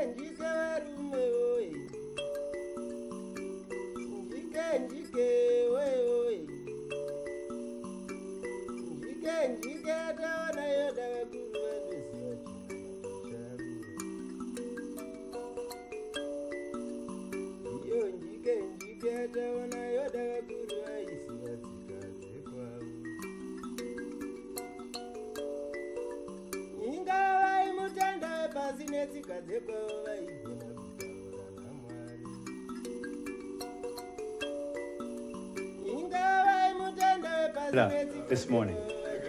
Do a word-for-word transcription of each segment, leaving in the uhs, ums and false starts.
njike warume oi. Njike njike oi oi. Njike njike ataona yoda wakuru wadesi wachicharu. Iyo njike njike ataona yoda wakuru waisi watikaze kwao. Ingawa imutanda pasi netsika dzekwao vaigona kutaura naMwari. Ingawa imutanda pasi netsika This morning.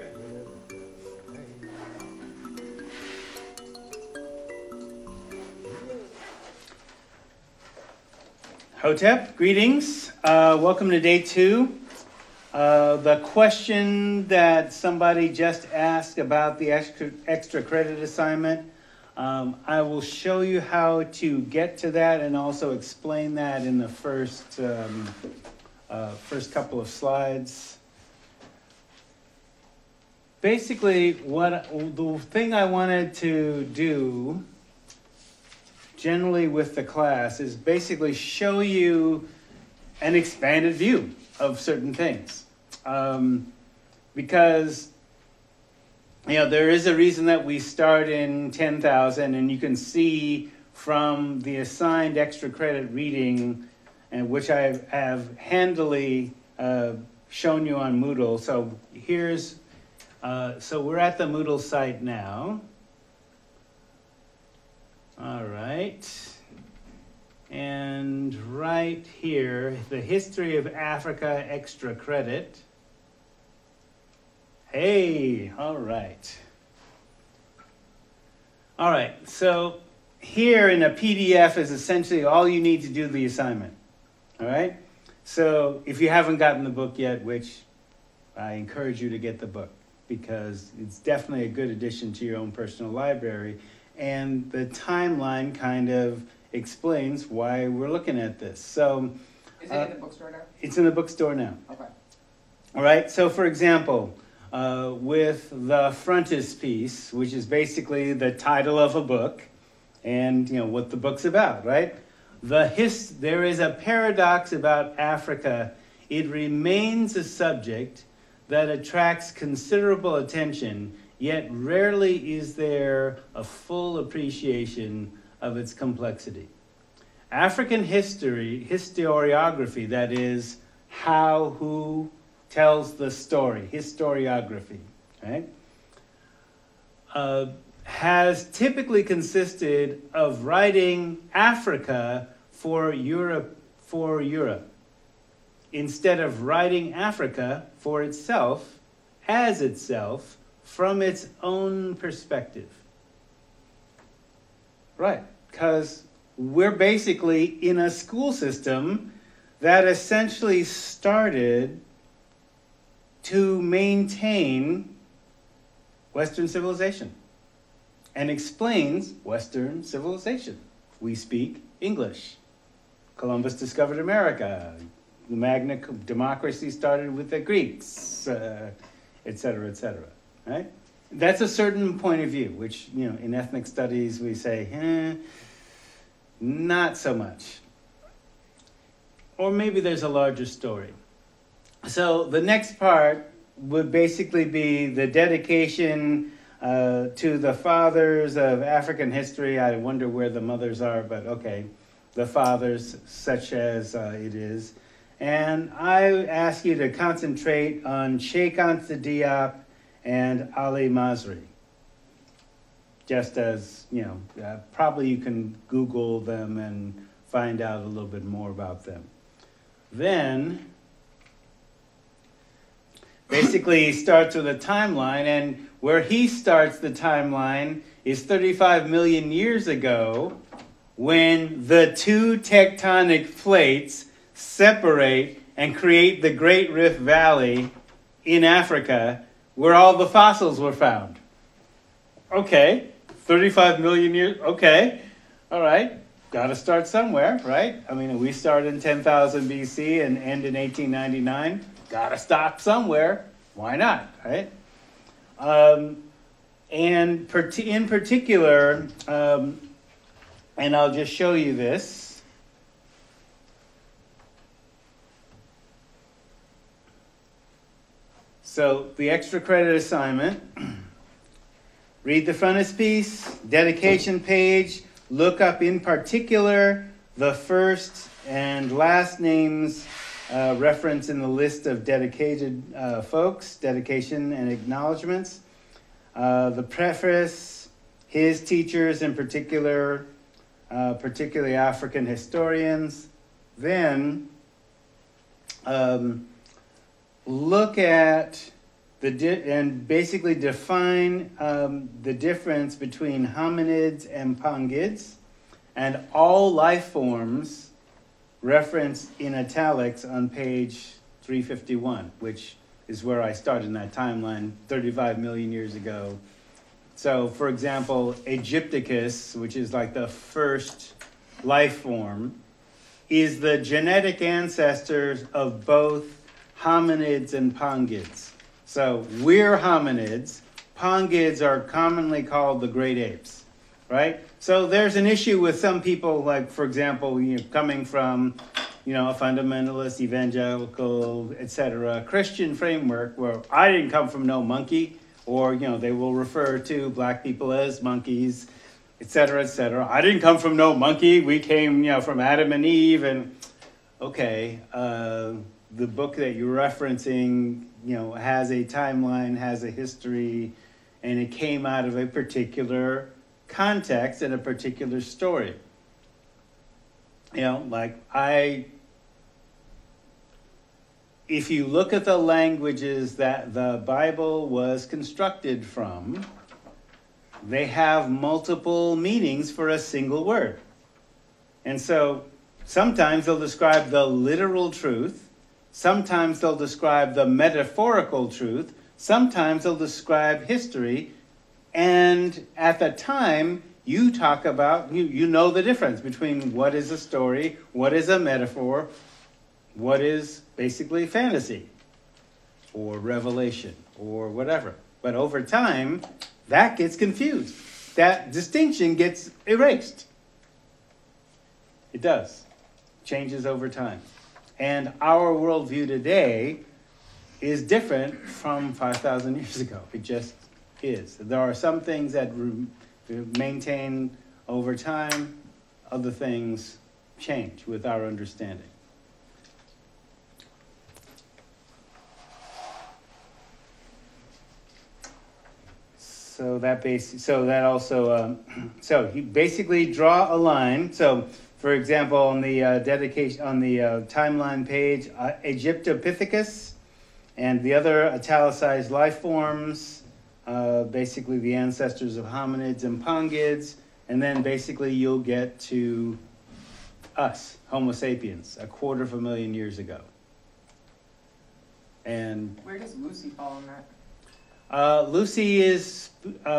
Hotep, greetings. Uh, welcome to day two. Uh, the question that somebody just asked about the extra, extra credit assignment, um, I will show you how to get to that and also explain that in the first, um, uh, first couple of slides. Basically, what the thing I wanted to do generally with the class is basically show you an expanded view of certain things. Um, because, you know, there is a reason that we start in ten thousand, and you can see from the assigned extra credit reading, and which I have handily uh, shown you on Moodle. So here's, uh, so we're at the Moodle site now. All right. And right here, the history of Africa extra credit. Hey, all right. All right, so here in a P D F is essentially all you need to do the assignment. All right? So if you haven't gotten the book yet, which I encourage you to get the book, because it's definitely a good addition to your own personal library. And the timeline kind of explains why we're looking at this. So, is it uh, in the bookstore now? It's in the bookstore now. Okay. All right. So, for example, uh, with the frontispiece, which is basically the title of a book, and you know what the book's about, right? The his there is a paradox about Africa. It remains a subject that attracts considerable attention, yet rarely is there a full appreciation of its complexity. African history, historiography, that is, how, who tells the story, historiography, right, uh, has typically consisted of writing Africa for Europe, for Europe, instead of writing Africa for itself, as itself, from its own perspective. Right, because we're basically in a school system that essentially started to maintain Western civilization and explains Western civilization. We speak English. Columbus discovered America. The Magna democracy started with the Greeks, uh, et cetera, et cetera. Right? That's a certain point of view, which, you know, in ethnic studies we say, eh, not so much. Or maybe there's a larger story. So the next part would basically be the dedication uh, to the fathers of African history. I wonder where the mothers are, but okay. The fathers, such as uh, it is. And I ask you to concentrate on Cheikh Anta Diop and Ali Masri. Just as, you know, uh, probably you can Google them and find out a little bit more about them. Then, basically he starts with a timeline, and where he starts the timeline is thirty-five million years ago, when the two tectonic plates separate and create the Great Rift Valley in Africa, where all the fossils were found. Okay, thirty-five million years, okay, all right, got to start somewhere, right? I mean, we started in ten thousand B C and end in eighteen ninety-nine, got to stop somewhere, why not, right? Um, and in particular, um, And I'll just show you this. So the extra credit assignment, read the frontispiece, dedication page, look up in particular the first and last names uh, reference in the list of dedicated uh, folks, dedication and acknowledgments, uh, the preface, his teachers in particular, uh, particularly African historians. Then um, look at the di- and basically define um, the difference between hominids and pangids, and all life forms referenced in italics on page three fifty-one, which is where I started in that timeline thirty-five million years ago. So, for example, Aegypticus, which is like the first life form, is the genetic ancestors of both hominids and pangids. So we're hominids. Pangids are commonly called the great apes, right? So there's an issue with some people, like, for example, you know, coming from, you know, a fundamentalist, evangelical, et cetera, Christian framework where I didn't come from no monkey, or, you know, they will refer to black people as monkeys, et cetera, et cetera. I didn't come from no monkey. We came, you know, from Adam and Eve, and okay, uh, the book that you're referencing, you know, has a timeline, has a history, and it came out of a particular context and a particular story. You know, like I, if you look at the languages that the Bible was constructed from, they have multiple meanings for a single word. And so sometimes they'll describe the literal truth, sometimes they'll describe the metaphorical truth, sometimes they'll describe history, and at the time, you talk about, you, you know the difference between what is a story, what is a metaphor, what is basically fantasy, or revelation, or whatever. But over time, that gets confused. That distinction gets erased. It does. Changes over time. And our worldview today is different from five thousand years ago. It just is. There are some things that re- maintain over time, other things change with our understanding. So that base, so that also, um, so you basically draw a line. So, for example, on the uh, dedication, on the uh, timeline page, uh, Egyptopithecus, and the other italicized life forms, uh, basically the ancestors of hominids and pangids, and then basically you'll get to us, Homo sapiens, a quarter of a million years ago. And where does Lucy fall in that? Uh, Lucy is,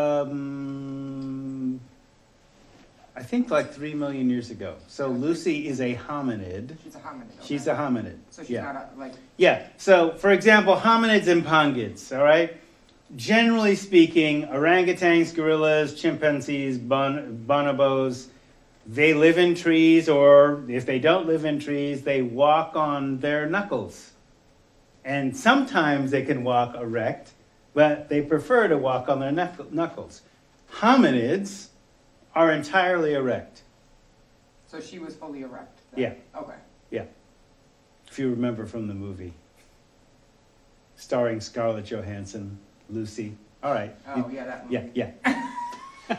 um, I think, like three million years ago. So Lucy is a hominid. She's a hominid. Okay. She's a hominid. So she's yeah. not a, like. Yeah. So, for example, hominids and pangids. All right. Generally speaking, orangutans, gorillas, chimpanzees, bon- bonobos, they live in trees, or if they don't live in trees, they walk on their knuckles. And sometimes they can walk erect, but they prefer to walk on their knuckles. Hominids are entirely erect. So she was fully erect then? Yeah. Okay. Yeah. If you remember from the movie. Starring Scarlett Johansson, Lucy. All right. Oh, you, yeah, that movie. Yeah, yeah.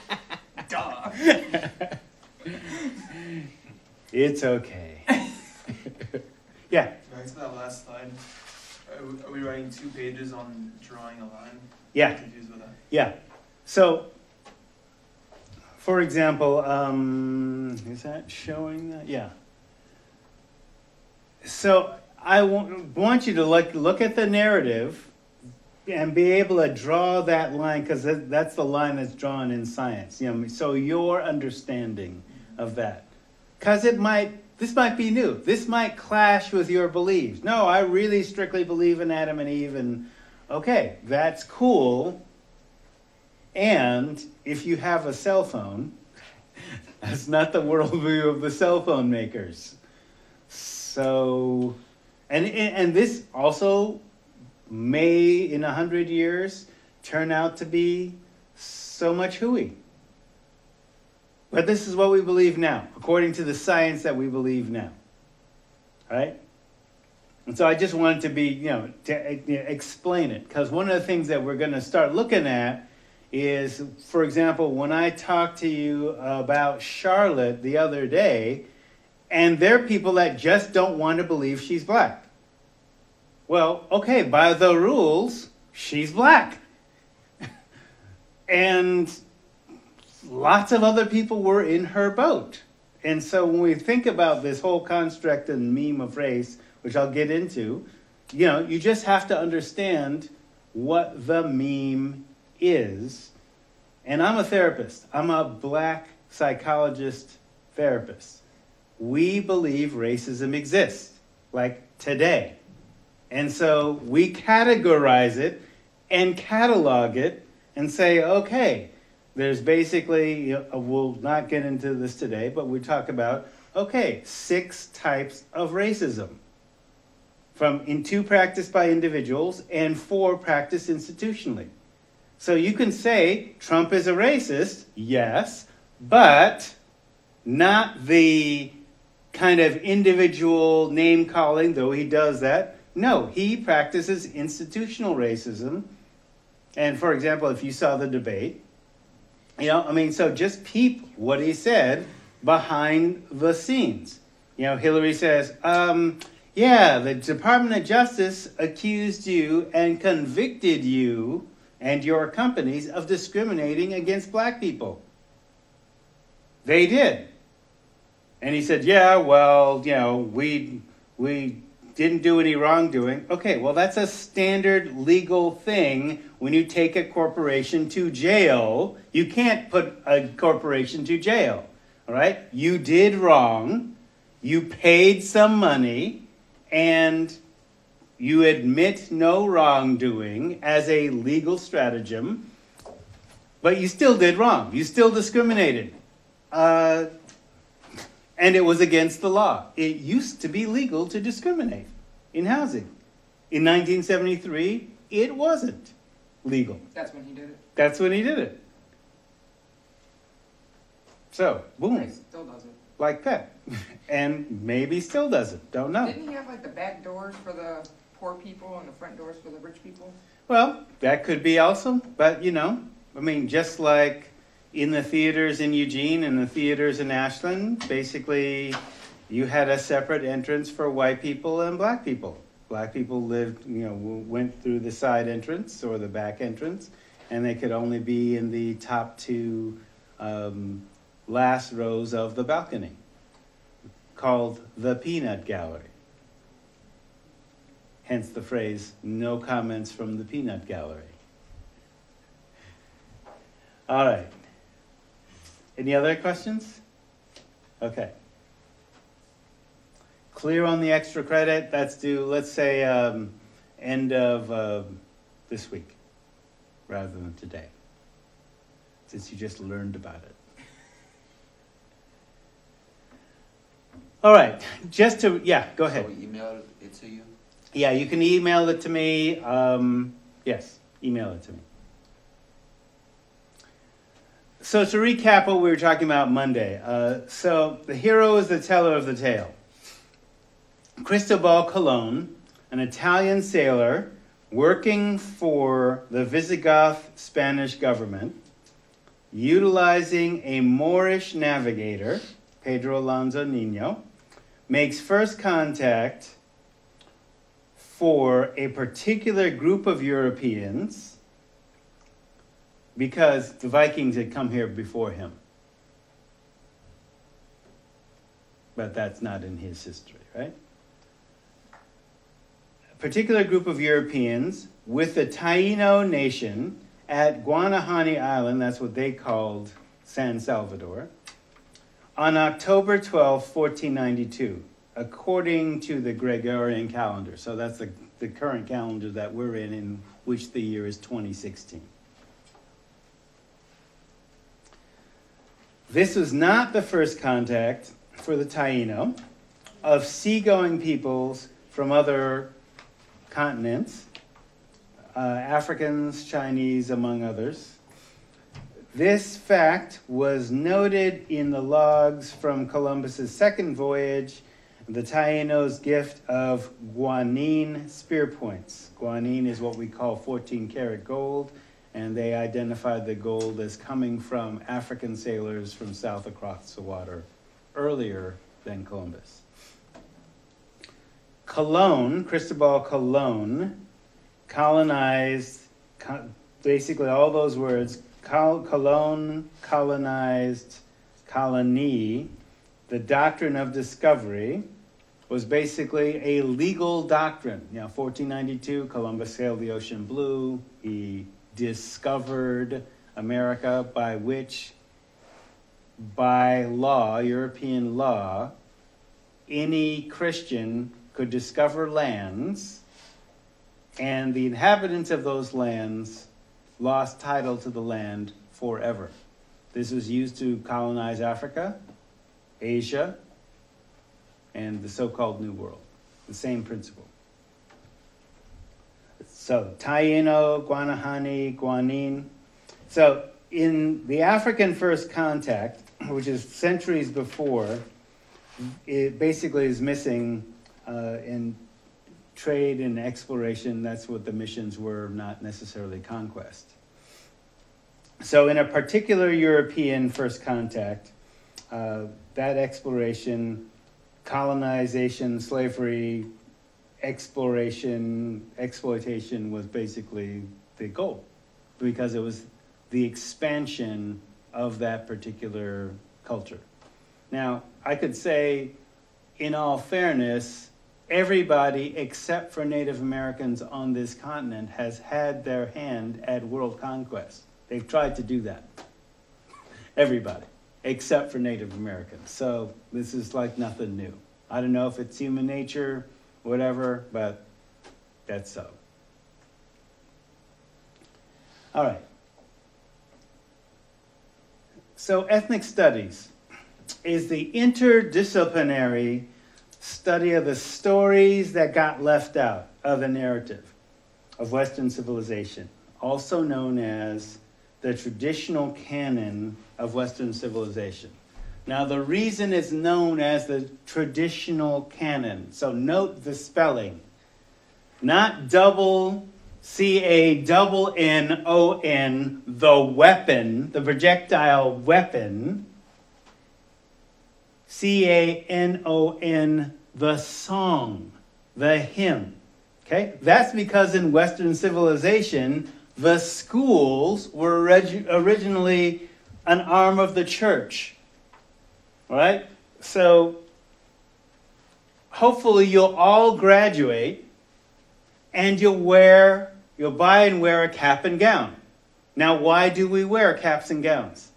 Duh. It's okay. Yeah. Back to that last slide. Are we, are we writing two pages on drawing a line? Yeah. I'm confused with that. Yeah. So, for example, um, is that showing that? Yeah. So I w- want you to look, look at the narrative and be able to draw that line, because that's the line that's drawn in science. You know, so your understanding of that. Because it might, this might be new. This might clash with your beliefs. No, I really strictly believe in Adam and Eve, and okay, that's cool. And if you have a cell phone, That's not the worldview of the cell phone makers. So, and and this also may, in a hundred years, turn out to be so much hooey. But this is what we believe now, according to the science that we believe now. Right? And so I just wanted to be, you know, to you know, explain it. Because one of the things that we're going to start looking at is, for example, when I talked to you about Charlotte the other day, and there are people that just don't want to believe she's black. Well, okay, by the rules, she's black. And lots of other people were in her boat. And so when we think about this whole construct and meme of race, which I'll get into, you know, you just have to understand what the meme is. And I'm a therapist. I'm a black psychologist therapist. We believe racism exists, like today. And so we categorize it and catalog it and say, okay, there's basically, you know, we'll not get into this today, but we talk about, okay, six types of racism. From in two practiced by individuals and four practiced institutionally. So you can say Trump is a racist, yes, but not the kind of individual name calling, though he does that. No, he practices institutional racism. And for example, if you saw the debate, you know, I mean, so just peep what he said behind the scenes. You know, Hillary says, um, yeah, the Department of Justice accused you and convicted you and your companies of discriminating against black people. They did. And he said, yeah, well, you know, we we didn't do any wrongdoing. Okay, well, that's a standard legal thing when you take a corporation to jail. You can't put a corporation to jail, all right? You did wrong. You paid some money. And you admit no wrongdoing as a legal stratagem, but you still did wrong. You still discriminated. Uh, and it was against the law. It used to be legal to discriminate in housing. In nineteen seventy-three, it wasn't legal. That's when he did it. That's when he did it. So, boom. He still does it. Like that. And maybe still does it. Don't know. Didn't he have like the back doors for the poor people and the front doors for the rich people? Well, that could be also, but you know, I mean, just like in the theaters in Eugene and the theaters in Ashland, basically you had a separate entrance for white people and black people. Black people lived, you know, went through the side entrance or the back entrance, and they could only be in the top two um, last rows of the balcony, called the Peanut Gallery. Hence the phrase, no comments from the Peanut Gallery. All right. Any other questions? Okay. Clear on the extra credit? That's due, let's say, um, end of uh, this week, rather than today, since you just learned about it. All right, just to, yeah, go ahead. So we emailed it to you? Yeah, you can email it to me. Um, yes, email it to me. So to recap what we were talking about Monday. Uh, so the hero is the teller of the tale. Cristobal Colon, an Italian sailor working for the Visigoth Spanish government, utilizing a Moorish navigator, Pedro Alonso Nino, makes first contact for a particular group of Europeans because the Vikings had come here before him. But that's not in his history, right? A particular group of Europeans with the Taino nation at Guanahani Island, that's what they called San Salvador, on October twelfth, fourteen ninety-two, according to the Gregorian calendar. So that's the, the current calendar that we're in, in which the year is twenty sixteen. This was not the first contact for the Taino of seagoing peoples from other continents, uh, Africans, Chinese, among others. This fact was noted in the logs from Columbus's second voyage, the Taino's gift of guanine spear points. Guanine is what we call fourteen karat gold, and they identified the gold as coming from African sailors from south across the water earlier than Columbus. Colon, Cristobal Colon, colonized, co- basically all those words, col- Colon, colonized, colony, the doctrine of discovery, was basically a legal doctrine. You know, fourteen ninety-two, Columbus sailed the ocean blue. He discovered America, by which, by law, European law, any Christian could discover lands, and the inhabitants of those lands lost title to the land forever. This was used to colonize Africa, Asia, and the so-called New World. The same principle. So, Taino, Guanahani, Guanine. So, in the African first contact, which is centuries before, it basically is missing uh, in trade and exploration. That's what the missions were, not necessarily conquest. So, in a particular European first contact, uh, that exploration, colonization, slavery, exploration, exploitation was basically the goal, because it was the expansion of that particular culture. Now, I could say, in all fairness, everybody except for Native Americans on this continent has had their hand at world conquest. They've tried to do that. Everybody, except for Native Americans. So this is like nothing new. I don't know if it's human nature, whatever, but that's so. All right. So ethnic studies is the interdisciplinary study of the stories that got left out of the narrative of Western civilization, also known as the traditional canon of Western civilization. Now, the reason it's known as the traditional canon, so note the spelling, not double C A double N O N, the weapon, the projectile weapon, C A N O N, the song, the hymn. Okay? That's because in Western civilization, the schools were orig- originally an arm of the church. All right? So, hopefully you'll all graduate and you'll wear, you'll buy and wear a cap and gown. Now, why do we wear caps and gowns?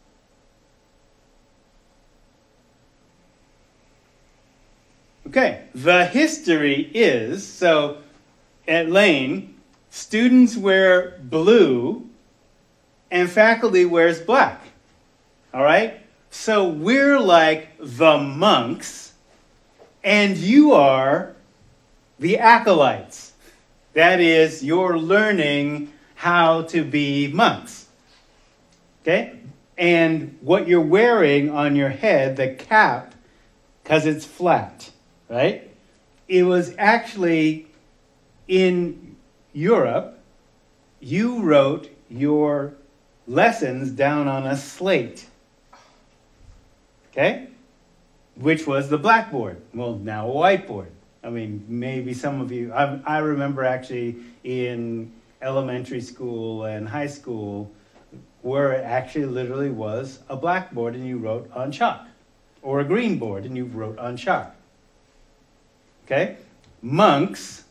Okay, the history is, so at Lane, students wear blue and faculty wears black. All right? So we're like the monks and you are the acolytes. That is, you're learning how to be monks. Okay? And what you're wearing on your head, the cap, because it's flat, right? It was actually in Europe, you wrote your lessons down on a slate. Okay? Which was the blackboard. Well, now a whiteboard. I mean, maybe some of you, I, I remember actually in elementary school and high school where it actually literally was a blackboard and you wrote on chalk. Or a green board and you wrote on chalk. Okay? Monks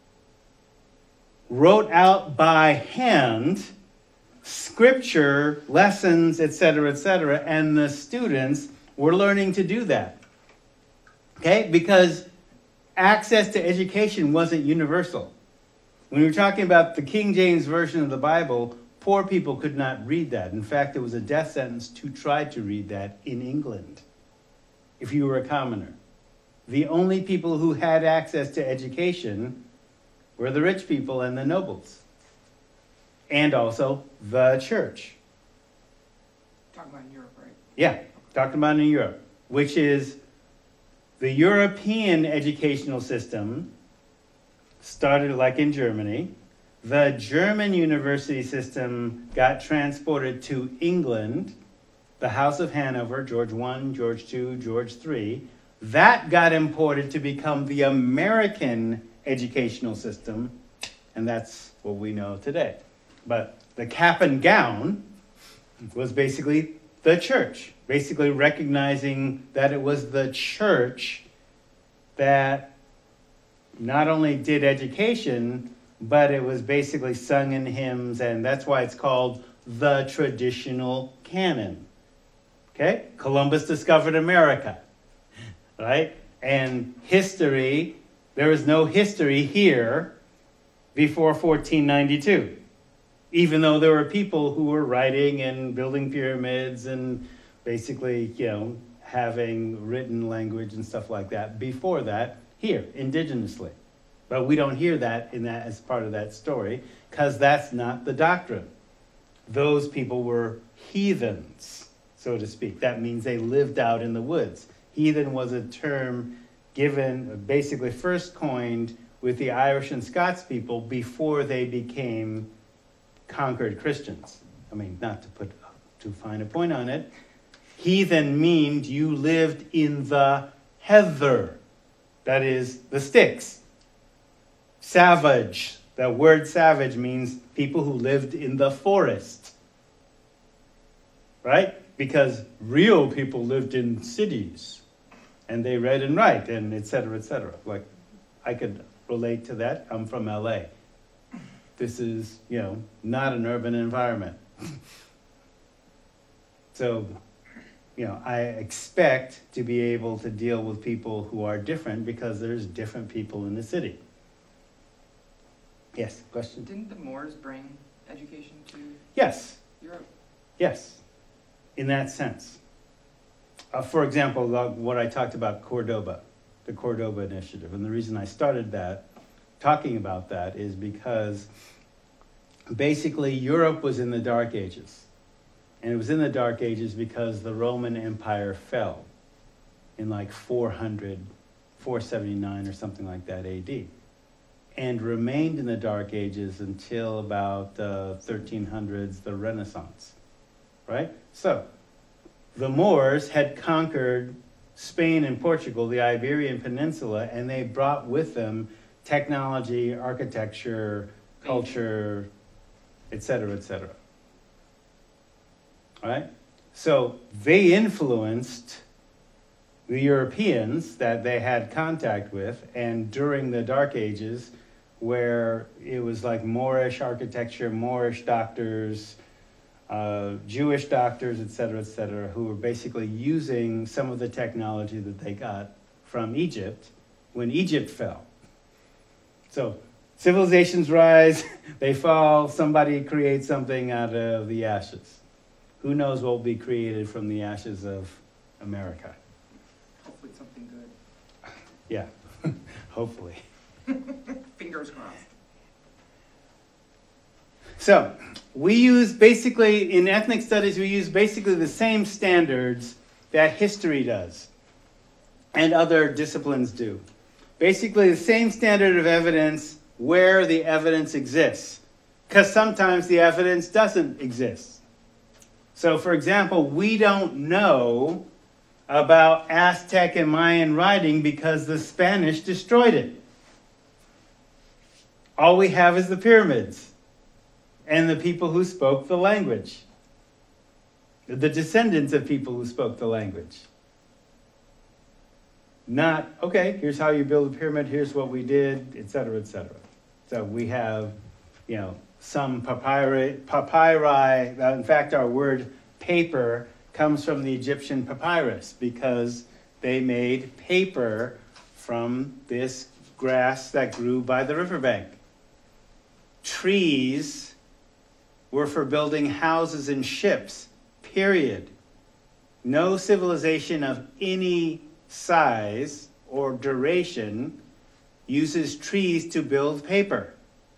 wrote out by hand scripture, lessons, et cetera, et cetera, and the students were learning to do that. Okay? Because access to education wasn't universal. When we're talking about the King James Version of the Bible, poor people could not read that. In fact, it was a death sentence to try to read that in England, if you were a commoner. The only people who had access to education were the rich people and the nobles, and also the church. Talking about Europe, right? Yeah, talking about in Europe, which is the European educational system started like in Germany. The German university system got transported to England, the House of Hanover, George the First, George the Second, George the third. That got imported to become the American educational system, and that's what we know today. But the cap and gown was basically the church, basically recognizing that it was the church that not only did education, but it was basically sung in hymns, and that's why it's called the traditional canon. Okay? Columbus discovered America, right? And history, there was no history here before fourteen ninety-two. Even though there were people who were writing and building pyramids and basically, you know, having written language and stuff like that before that here, indigenously. But we don't hear that in that as part of that story, because that's not the doctrine. Those people were heathens, so to speak. That means they lived out in the woods. Heathen was a term given, basically first coined with the Irish and Scots people before they became conquered Christians. I mean, not to put too fine a point on it. Heathen means you lived in the heather, that is, the sticks. Savage, the word savage means people who lived in the forest, right? Because real people lived in cities, and they read and write, and et cetera, et cetera. Like, I could relate to that. I'm from L A. This is, you know, not an urban environment. So, you know, I expect to be able to deal with people who are different because there's different people in the city. Yes, question? Didn't the Moors bring education to Yes, Europe? yes, in that sense. Uh, for example, like what I talked about Cordoba, the Cordoba Initiative. And the reason I started that, talking about that, is because basically Europe was in the Dark Ages. And it was in the Dark Ages because the Roman Empire fell in like four hundred, four seventy-nine or something like that A D. And remained in the Dark Ages until about uh, thirteen hundreds, the Renaissance, right? So the Moors had conquered Spain and Portugal, the Iberian Peninsula, and they brought with them technology, architecture, culture, et cetera, et cetera. All right? So they influenced the Europeans that they had contact with, and during the Dark Ages, where it was like Moorish architecture, Moorish doctors, uh, Jewish doctors, et cetera, et cetera, who were basically using some of the technology that they got from Egypt when Egypt fell. So civilizations rise, they fall, somebody creates something out of the ashes. Who knows what will be created from the ashes of America? Hopefully something good. Yeah, hopefully. Fingers crossed. So, we use basically, in ethnic studies, we use basically the same standards that history does and other disciplines do. Basically, the same standard of evidence where the evidence exists, because sometimes the evidence doesn't exist. So, for example, we don't know about Aztec and Mayan writing because the Spanish destroyed it. All we have is the pyramids and the people who spoke the language, the descendants of people who spoke the language. Not, okay, here's how you build a pyramid, here's what we did, et cetera, et cetera. So we have, you know, some papyri, papyri, in fact, our word paper comes from the Egyptian papyrus because they made paper from this grass that grew by the riverbank. Trees were for building houses and ships, period. No civilization of any size or duration uses trees to build paper,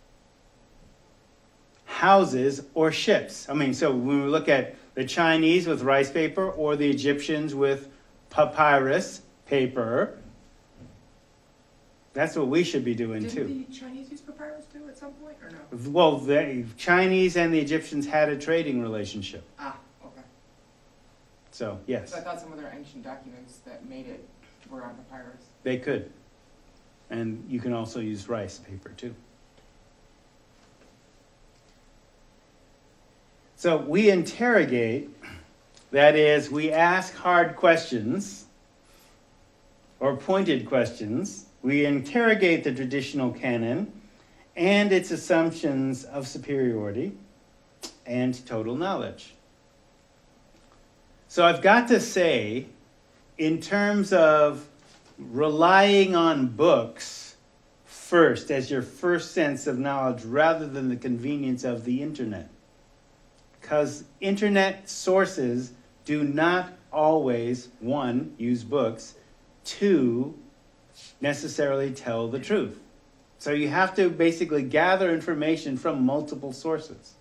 houses, or ships. I mean, so when we look at the Chinese with rice paper or the Egyptians with papyrus paper, that's what we should be doing too. Didn't the Chinese use papyrus too at some point, or no? Well, the Chinese and the Egyptians had a trading relationship. Ah, okay. So, yes, So I thought some of their ancient documents that made it were on papyrus. they could. And you can also use rice paper too. So we interrogate, that is, we ask hard questions or pointed questions. We interrogate the traditional canon and its assumptions of superiority and total knowledge. So I've got to say, in terms of relying on books first as your first sense of knowledge rather than the convenience of the internet, because internet sources do not always, one, use books, two, necessarily tell the truth. So you have to basically gather information from multiple sources.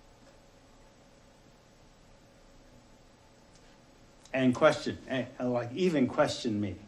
And question, eh, like even question me.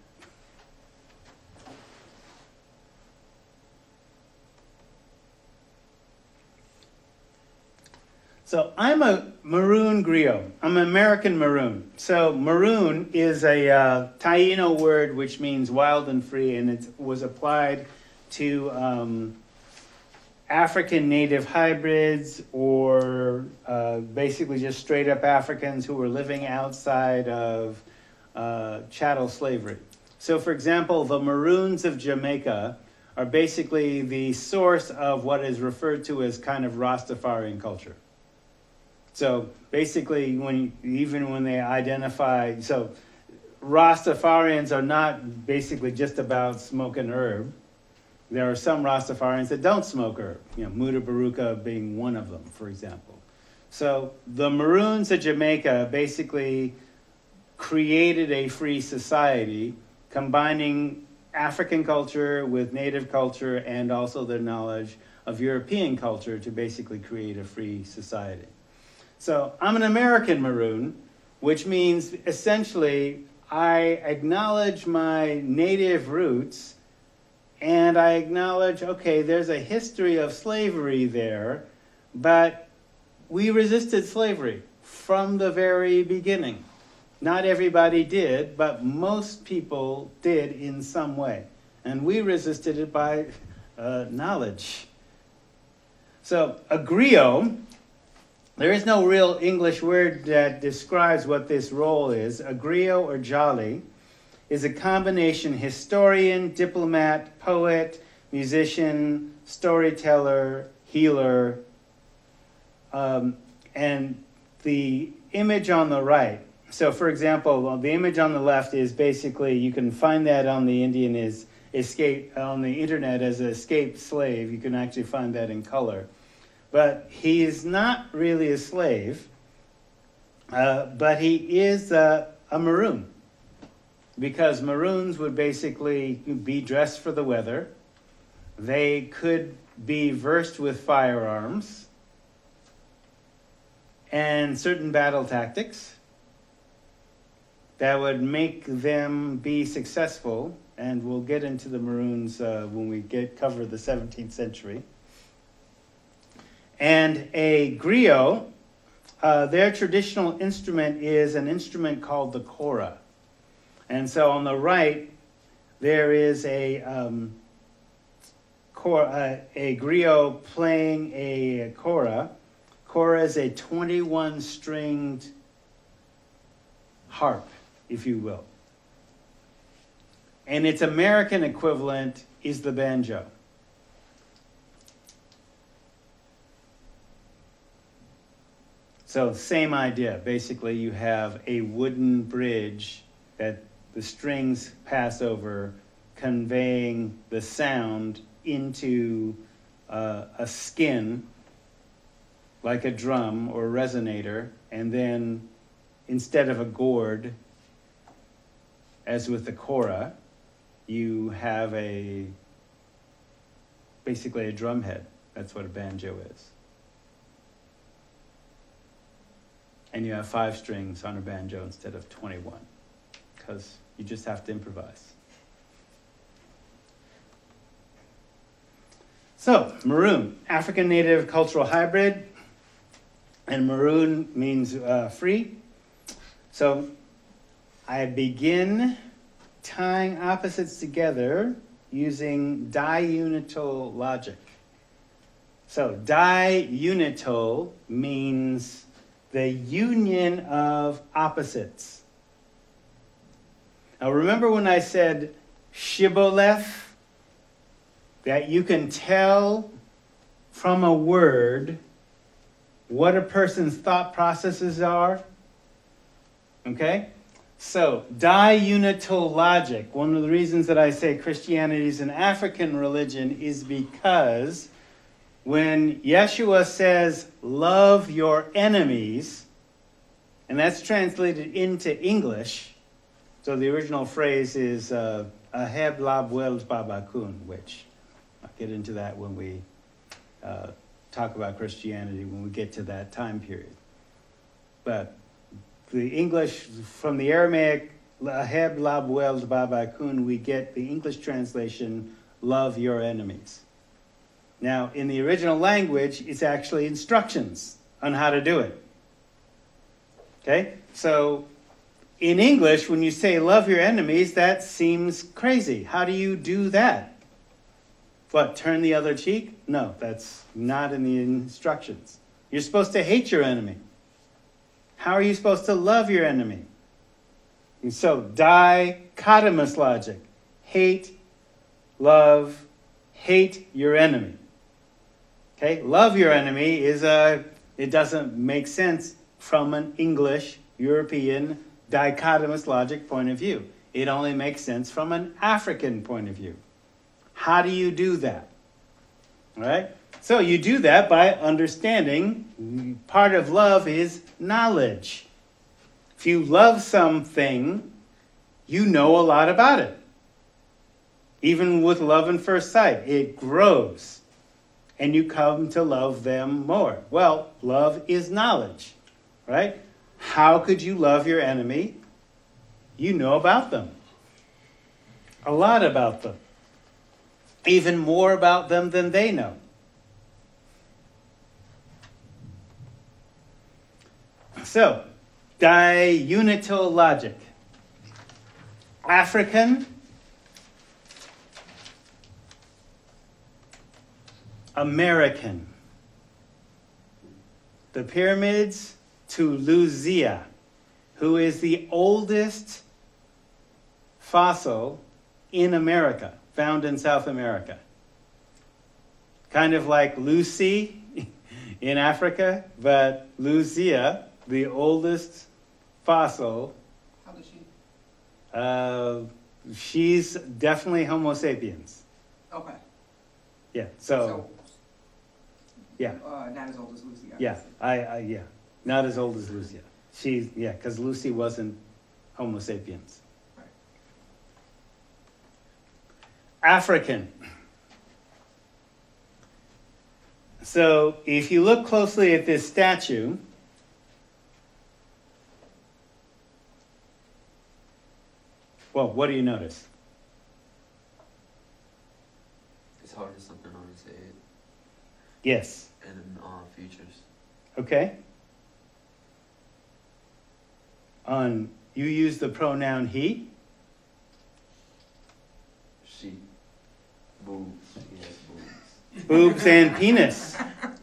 So I'm a maroon griot. I'm an American maroon. So maroon is a uh, Taino word which means wild and free, and it was applied to um, African native hybrids or uh, basically just straight up Africans who were living outside of uh, chattel slavery. So for example, the Maroons of Jamaica are basically the source of what is referred to as kind of Rastafarian culture. So basically, when even when they identify, so Rastafarians are not basically just about smoking herb. There are some Rastafarians that don't smoke herb, you know, Muda Baruka being one of them, for example. So the Maroons of Jamaica basically created a free society, combining African culture with native culture and also their knowledge of European culture to basically create a free society. So I'm an American Maroon, which means essentially I acknowledge my native roots and I acknowledge, okay, there's a history of slavery there, but we resisted slavery from the very beginning. Not everybody did, but most people did in some way. And we resisted it by uh, knowledge. So a griot, there is no real English word that describes what this role is. A griot or jolly is a combination historian, diplomat, poet, musician, storyteller, healer. Um, and the image on the right, so for example, the image on the left is basically, you can find that on the Indian is escape, on the internet as an escaped slave. You can actually find that in color. But he is not really a slave, uh, but he is uh, a maroon. Because maroons would basically be dressed for the weather. They could be versed with firearms and certain battle tactics that would make them be successful. And we'll get into the Maroons uh, when we get cover the seventeenth century. And a griot, uh, their traditional instrument is an instrument called the kora. And so on the right, there is a um, kora, uh, a griot playing a kora. Kora is a twenty-one stringed harp, if you will. And its American equivalent is the banjo. So same idea. Basically, you have a wooden bridge that the strings pass over, conveying the sound into uh, a skin like a drum or resonator, and then instead of a gourd, as with the kora, you have a basically a drum head. That's what a banjo is. And you have five strings on a banjo instead of twenty-one, because you just have to improvise. So, maroon, African native cultural hybrid, and maroon means uh, free. So, I begin tying opposites together using diunital logic. So, diunital means the union of opposites. Now, remember when I said shibboleth? That you can tell from a word what a person's thought processes are. Okay? So, diunital logic, one of the reasons that I say Christianity is an African religion is because when Yeshua says, love your enemies, and that's translated into English, so the original phrase is, uh, aheb lab weld babakun, which I'll get into that when we uh, talk about Christianity, when we get to that time period. But the English, from the Aramaic, aheb lab weld babakun, we get the English translation, love your enemies. Now, in the original language, it's actually instructions on how to do it. Okay? So, in English, when you say love your enemies, that seems crazy. How do you do that? What, turn the other cheek? No, that's not in the instructions. You're supposed to hate your enemy. How are you supposed to love your enemy? And so, dichotomous logic. Hate, love, hate your enemy. Okay, love your enemy is a, it doesn't make sense from an English, European, dichotomous logic point of view. It only makes sense from an African point of view. How do you do that? All right? So you do that by understanding. Part of love is knowledge. If you love something, you know a lot about it. Even with love at first sight, it grows. And you come to love them more. Well, love is knowledge, right? How could you love your enemy? You know about them. A lot about them. Even more about them than they know. So, diunital logic. African, American. The pyramids to Lucia, who is the oldest fossil in America, found in South America. Kind of like Lucy in Africa, but Lucia, the oldest fossil. How does she? Uh, she's definitely Homo sapiens. Okay. Yeah, so, So, yeah, uh, not as old as Lucy. yeah, I, I, yeah, not as old as Lucia. She's, yeah, because Lucy wasn't Homo sapiens. Right. African. So if you look closely at this statue, well, what do you notice? It's hard to something on his head Yes. and uh, features. Okay. On, you use the pronoun he. She. Boobs. He has boobs. Boobs and penis.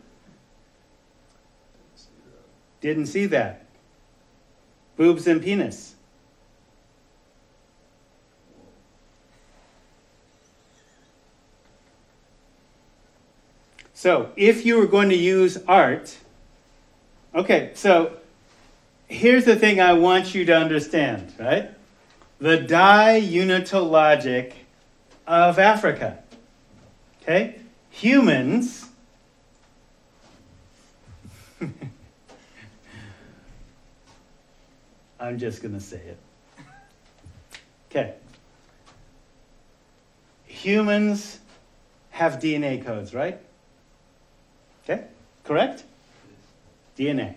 Didn't see that. Boobs and penis. So, if you were going to use art, okay, so here's the thing I want you to understand, right? The diunital logic of Africa. Okay? Humans I'm just going to say it. Okay. Humans have D N A codes, right? Okay, correct? D N A.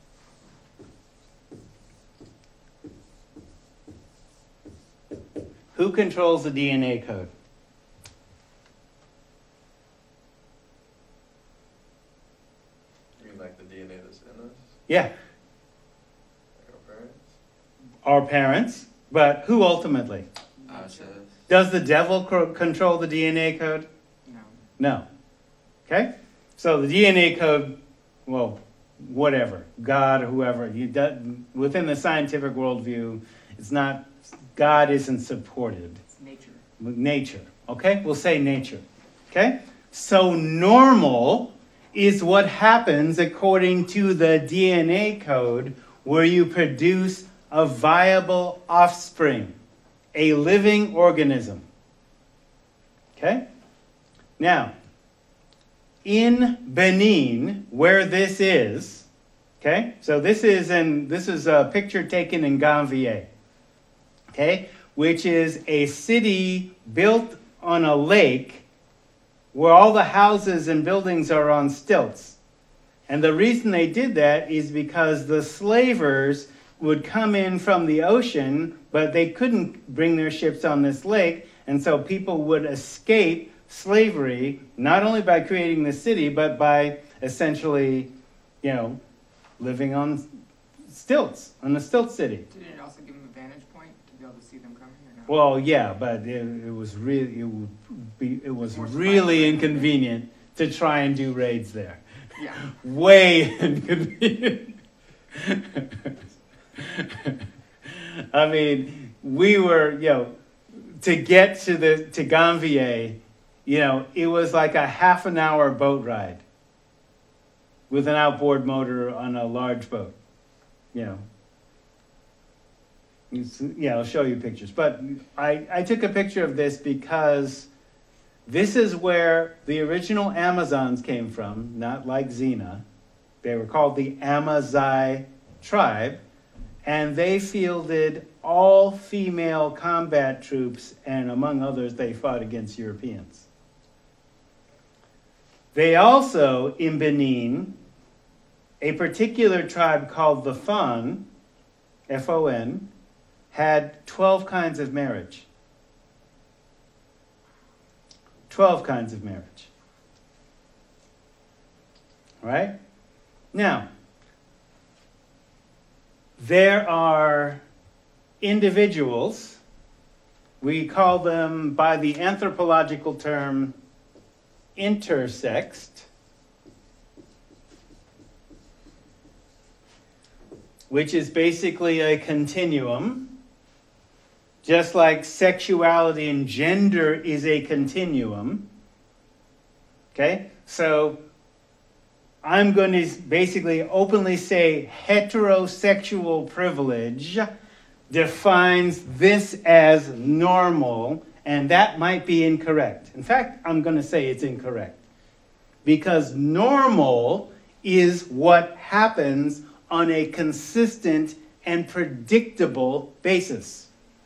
Who controls the D N A code? You mean like the D N A that's in us? Yeah, Like our parents? our parents, but who ultimately? Ourselves. Does the devil co- control the D N A code? No. No. Okay? So the D N A code, well, whatever, God or whoever, you do, within the scientific worldview, it's not, God isn't supported. It's nature. Nature. Okay? We'll say nature. Okay? So normal is what happens according to the D N A code where you produce a viable offspring, a living organism. Okay? Now, in Benin, where this is, okay? So this is in this is a picture taken in Ganvier, okay? Which is a city built on a lake where all the houses and buildings are on stilts. And the reason they did that is because the slavers would come in from the ocean, but they couldn't bring their ships on this lake, and so people would escape slavery, not only by creating the city, but by essentially, you know, living on stilts, on a stilt city. Didn't it also give them a vantage point to be able to see them coming or not? Well, yeah, but it, it was really, it would be, it was More really spicy. inconvenient to try and do raids there. Yeah. Way inconvenient. I mean, we were, you know, to get to the to Ganvier, you know, it was like a half an hour boat ride with an outboard motor on a large boat, you know. It's, yeah, I'll show you pictures. But I, I took a picture of this because this is where the original Amazons came from, not like Xena. They were called the Amazigh tribe, and they fielded all female combat troops, and among others, they fought against Europeans. They also, in Benin, a particular tribe called the Fon, F O N, had twelve kinds of marriage. twelve kinds of marriage. All right? Now, there are individuals, we call them by the anthropological term intersexed, which is basically a continuum, just like sexuality and gender is a continuum. Okay? So I'm going to basically openly say heterosexual privilege defines this as normal, and that might be incorrect. In fact, I'm going to say it's incorrect. Because normal is what happens on a consistent and predictable basis.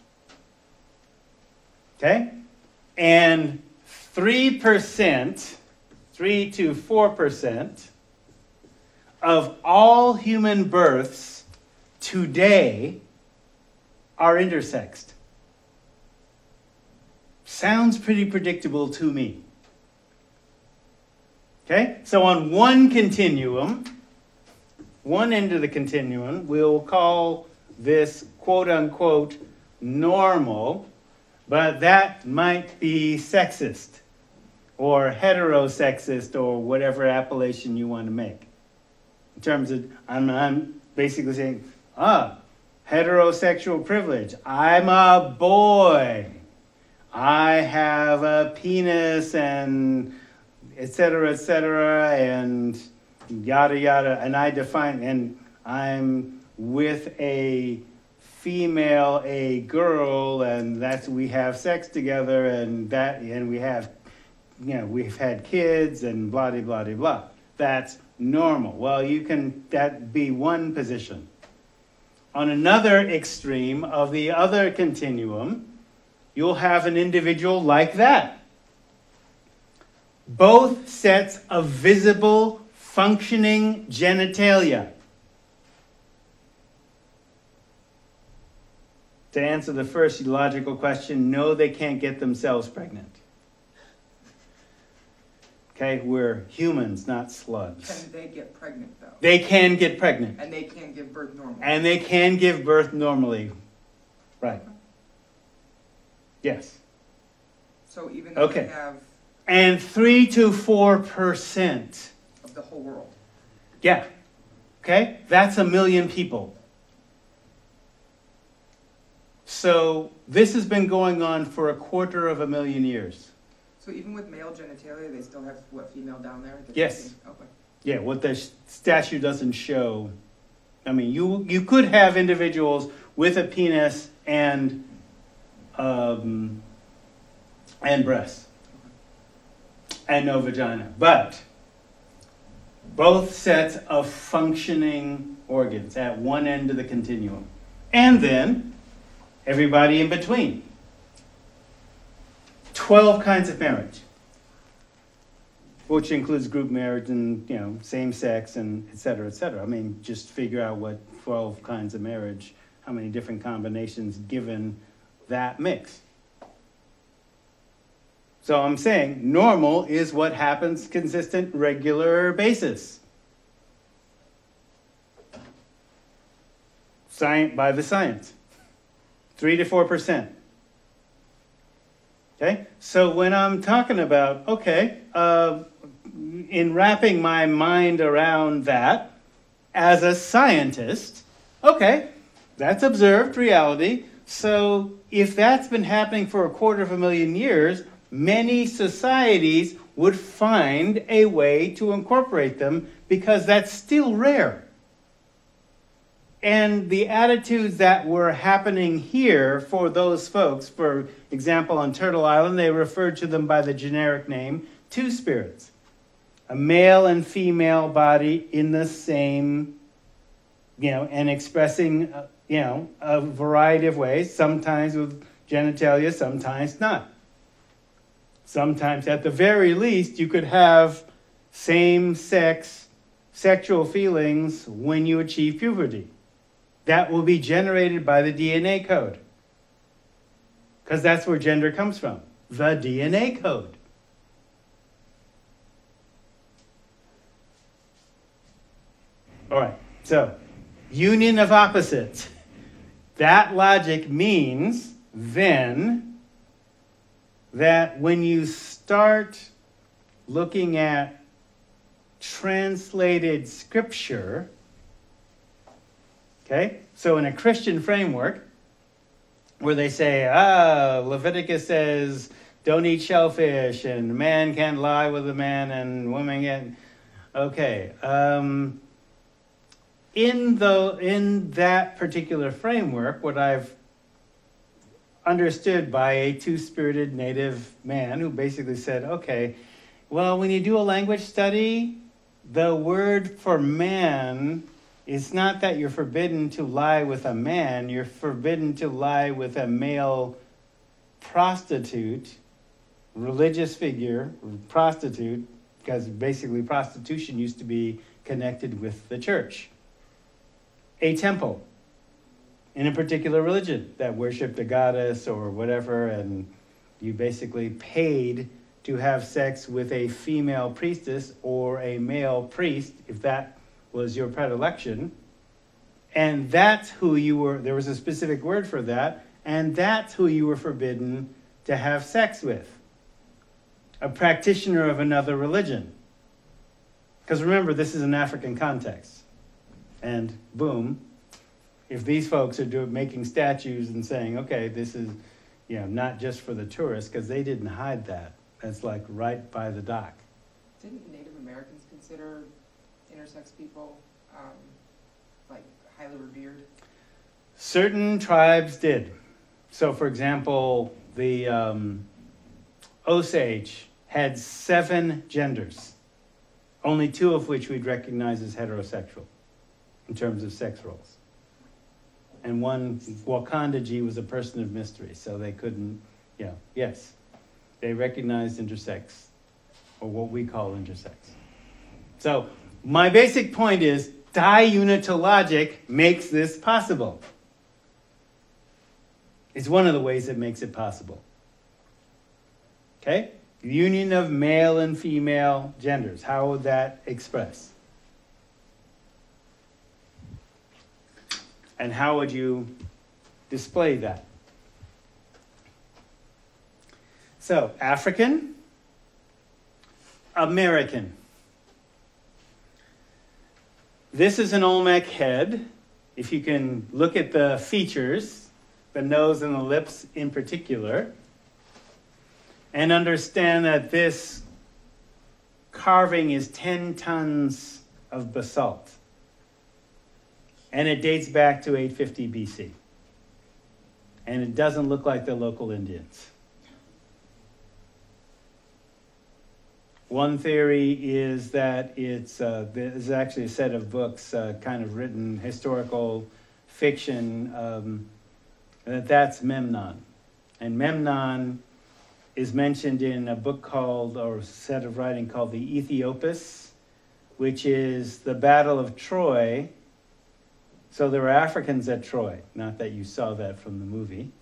Okay? And three percent, three to four percent of all human births today are intersexed. Sounds pretty predictable to me. Okay? So on one continuum, one end of the continuum, we'll call this quote-unquote normal, but that might be sexist or heterosexist or whatever appellation you want to make. In terms of, I'm, I'm basically saying, ah, heterosexual privilege. I'm a boy. I have a penis and et cetera, et cetera, and yada, yada. And I define, and I'm with a female, a girl, and that's, we have sex together, and that, and we have, you know, we've had kids, and blah, blah, blah, blah. That's normal. Well, you can, that be one position. on another extreme of the other continuum, you'll have an individual like that. Both sets of visible, functioning genitalia. To answer the first logical question, no, they can't get themselves pregnant. Okay, we're humans, not slugs. Can they get pregnant, though? They can get pregnant. And they can give birth normally? And they can give birth normally. Right. Yes. So even though Okay. we have And three to four percent. of the whole world, Yeah. Okay? That's a million people. So this has been going on for a quarter of a million years. so even with male genitalia, they still have, what, female down there? Does Yes. it seem- Okay. Yeah, what the statue doesn't show. I mean, you you could have individuals with a penis and um, and breasts and no vagina, but both sets of functioning organs at one end of the continuum, and then everybody in between. Twelve kinds of marriage, which includes group marriage and, you know, same sex and et cetera, et cetera. I mean, just figure out what twelve kinds of marriage, how many different combinations given that mix. So I'm saying normal is what happens consistent, regular basis. Science, by the science. Three to four percent. Okay, so when I'm talking about, okay, uh, in wrapping my mind around that, as a scientist, okay, that's observed reality. So if that's been happening for a quarter of a million years, many societies would find a way to incorporate them because that's still rare. And the attitudes that were happening here for those folks, for example, on Turtle Island, they referred to them by the generic name, two spirits. A male and female body in the same, you know, and expressing, uh, you know, a variety of ways, sometimes with genitalia, sometimes not. Sometimes, at the very least, you could have same-sex sexual feelings when you achieve puberty. That will be generated by the D N A code. Because that's where gender comes from. The D N A code. All right, so union of opposites. That logic means then that when you start looking at translated scripture, okay, so in a Christian framework, where they say, ah, Leviticus says, don't eat shellfish, and man can't lie with a man, and woman can't, okay, um, in the in that particular framework, what I've understood by a two-spirited native man who basically said, okay, well, when you do a language study, the word for man is not that you're forbidden to lie with a man, you're forbidden to lie with a male prostitute, religious figure, prostitute, because basically prostitution used to be connected with the church. A temple in a particular religion that worshipped a goddess or whatever, and you basically paid to have sex with a female priestess or a male priest, if that was your predilection. And that's who you were, there was a specific word for that, and that's who you were forbidden to have sex with. A practitioner of another religion. Because remember, this is an African context. And boom, if these folks are doing, making statues and saying, okay, this is, you know, not just for the tourists, because they didn't hide that. That's like right by the dock. Didn't Native Americans consider intersex people um, like highly revered? Certain tribes did. So, for example, the um, Osage had seven genders, only two of which we'd recognize as heterosexual in terms of sex roles. And one, Wakandaji, was a person of mystery, so they couldn't, you know, yes. They recognized intersex, or what we call intersex. So my basic point is diunitologic makes this possible. It's one of the ways it makes it possible. Okay? Union of male and female genders. How would that express? And how would you display that? So, African, American. This is an Olmec head. If you can look at the features, the nose and the lips in particular, and understand that this carving is ten tons of basalt. And it dates back to eight fifty B C. And it doesn't look like the local Indians. One theory is that it's, uh, there's actually a set of books, uh, kind of written historical fiction, um, that that's Memnon. And Memnon is mentioned in a book called, or a set of writing called the Ethiopus, which is the Battle of Troy. So there were Africans at Troy. Not that you saw that from the movie.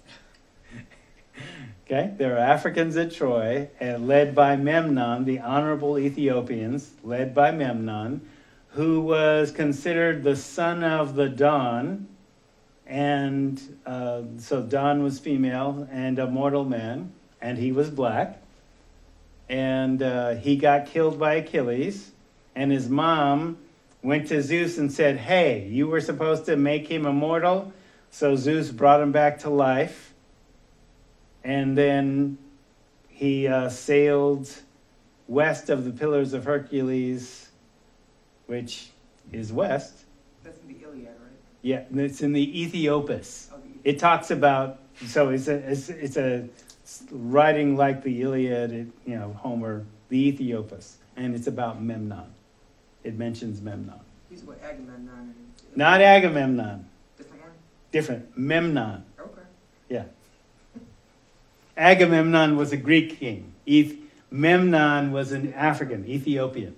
Okay, there are Africans at Troy, and led by Memnon, the honorable Ethiopians, led by Memnon, who was considered the son of the dawn. And uh, so dawn was female and a mortal man, and he was black. And uh, he got killed by Achilles, and his mom went to Zeus and said, hey, you were supposed to make him immortal. So Zeus brought him back to life. And then he uh, sailed west of the Pillars of Hercules, which is west. That's in the Iliad, right? Yeah, it's in the Ethiopus. Oh, the It talks about, so it's a, it's, it's a writing like the Iliad, it, you know, Homer, the Ethiopus. And it's about Memnon. It mentions Memnon. He's what, Agamemnon? And Not Agamemnon. different one? Different. Memnon. Okay. Yeah. Agamemnon was a Greek king. Eth- Memnon was an African, Ethiopian.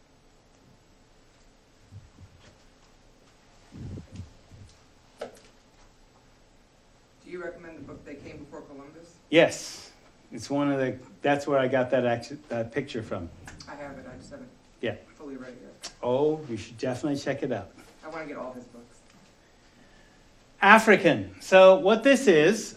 Do you recommend the book They Came Before Columbus? Yes. It's one of the, that's where I got that, action, that picture from. I have it, I just haven't Yeah. fully read it yet. Oh, you should definitely check it out. I want to get all his books. African. So what this is,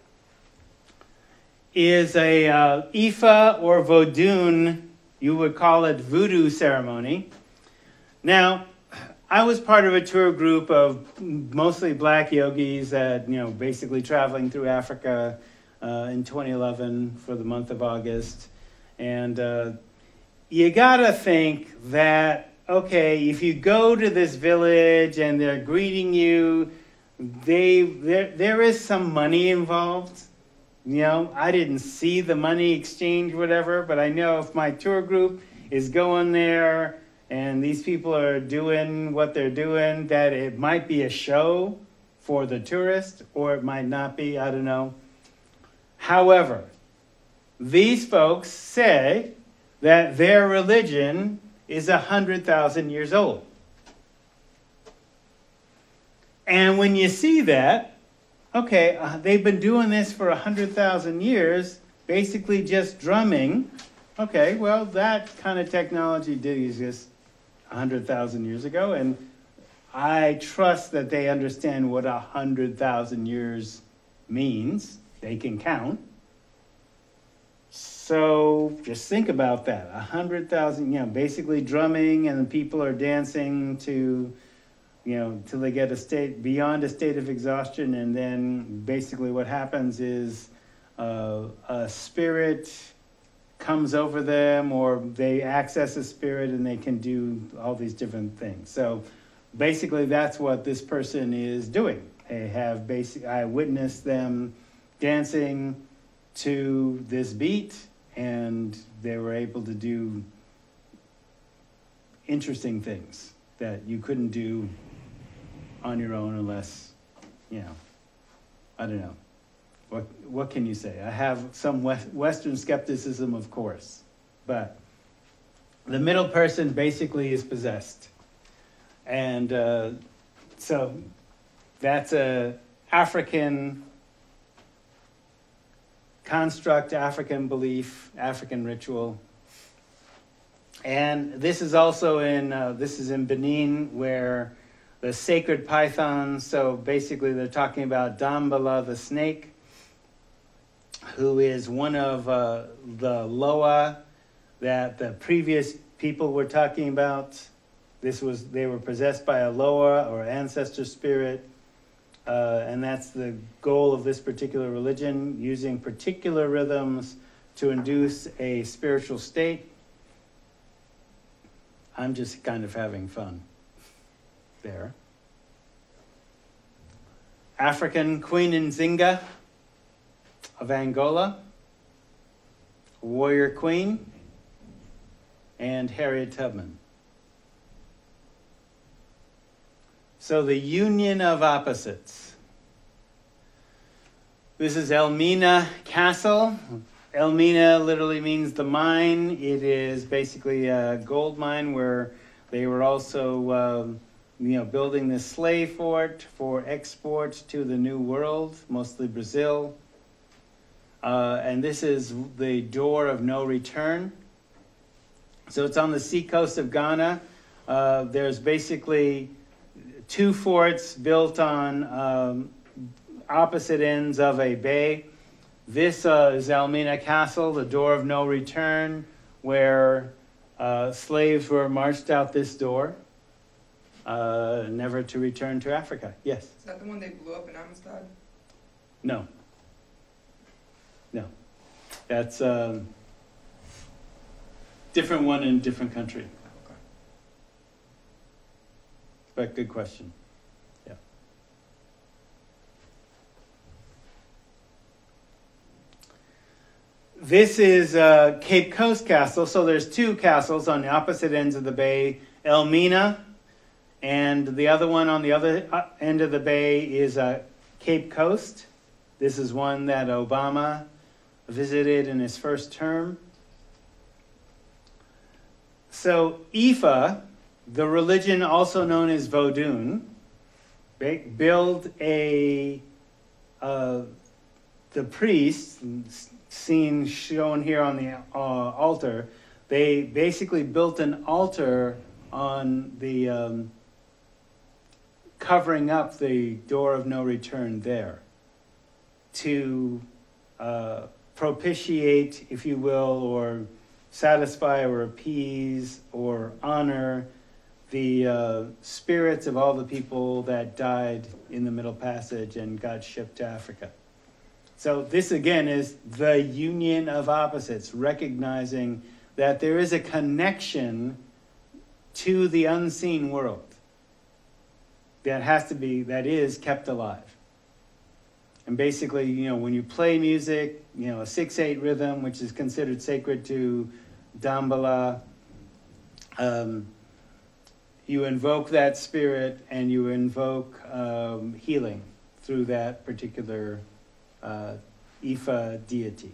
is a uh, Ifa or Vodun, you would call it voodoo ceremony. Now, I was part of a tour group of mostly black yogis that, you know, basically traveling through Africa uh, in twenty eleven for the month of August. And uh, you gotta think that, okay, if you go to this village and they're greeting you, they there there is some money involved. You know, I didn't see the money exchange, whatever, but I know if my tour group is going there and these people are doing what they're doing, that it might be a show for the tourist, or it might not be, I don't know. However, these folks say that their religion is one hundred thousand years old. And when you see that, okay, uh, they've been doing this for one hundred thousand years, basically just drumming. Okay, well, that kind of technology did exist one hundred thousand years ago, and I trust that they understand what one hundred thousand years means. They can count. So just think about that. one hundred thousand, you know, basically drumming, and people are dancing to, you know, till they get a state, beyond a state of exhaustion, and then basically what happens is uh, a spirit comes over them, or they access a spirit and they can do all these different things. So basically that's what this person is doing. They have basic, I witnessed them dancing to this beat, and they were able to do interesting things that you couldn't do on your own unless you know, I don't know. What, what can you say? I have some Western skepticism, of course, but the middle person basically is possessed. And uh, so that's a African construct, African belief, African ritual. And this is also in, uh, this is in Benin, where the sacred python, so basically they're talking about Dambala the snake, who is one of uh, the Loa that the previous people were talking about. This was, they were possessed by a Loa or ancestor spirit, uh, and that's the goal of this particular religion, using particular rhythms to induce a spiritual state. I'm just kind of having fun there. African Queen Nzinga of Angola, Warrior Queen, and Harriet Tubman. So the union of opposites. This is Elmina Castle. Elmina literally means the mine. It is basically a gold mine where they were also um, you know, building this slave fort for export to the New World, mostly Brazil. Uh, and this is the door of no return. So it's on the seacoast of Ghana. Uh, there's basically two forts built on um, opposite ends of a bay. This uh, is Elmina Castle, the door of no return, where uh, slaves were marched out this door, uh, never to return to Africa. Yes? Is that the one they blew up in Amistad? No. No. That's a um, different one in a different country. Okay. But good question. Yeah. This is uh, Cape Coast Castle. So there's two castles on the opposite ends of the bay. Elmina, and the other one on the other end of the bay is uh, Cape Coast. This is one that Obama visited in his first term. So Ifa, the religion also known as Vodun, build a, uh, the priest, seen shown here on the uh, altar, they basically built an altar on the, um, covering up the door of no return there to uh, propitiate, if you will, or satisfy or appease or honor the uh, spirits of all the people that died in the Middle Passage and got shipped to Africa. So this again is the union of opposites, recognizing that there is a connection to the unseen world that has to be, that is kept alive. And basically, you know, when you play music, you know, a six eight rhythm, which is considered sacred to Dambala, um, you invoke that spirit and you invoke um, healing through that particular uh, Ifa deity.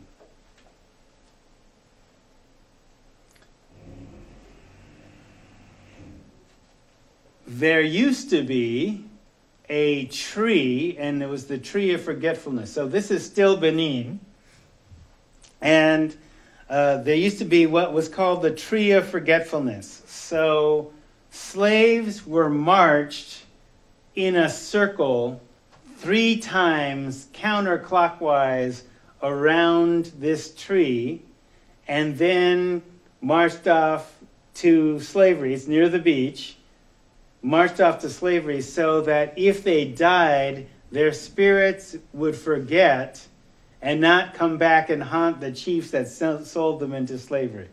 There used to be a tree, and it was the tree of forgetfulness. So this is still Benin. And uh, there used to be what was called the tree of forgetfulness. So slaves were marched in a circle three times counterclockwise around this tree, and then marched off to slavery. It's near the beach. Marched off to slavery so that if they died, their spirits would forget and not come back and haunt the chiefs that sold them into slavery.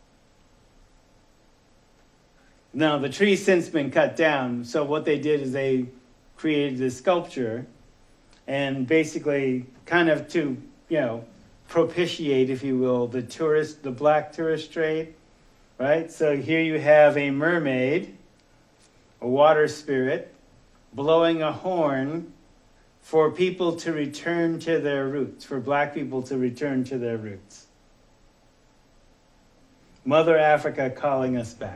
Now, the tree's since been cut down, so what they did is they created this sculpture and basically kind of to, you know, propitiate, if you will, the tourist, the black tourist trade, right? So here you have a mermaid, a water spirit, blowing a horn for people to return to their roots, for black people to return to their roots. Mother Africa calling us back.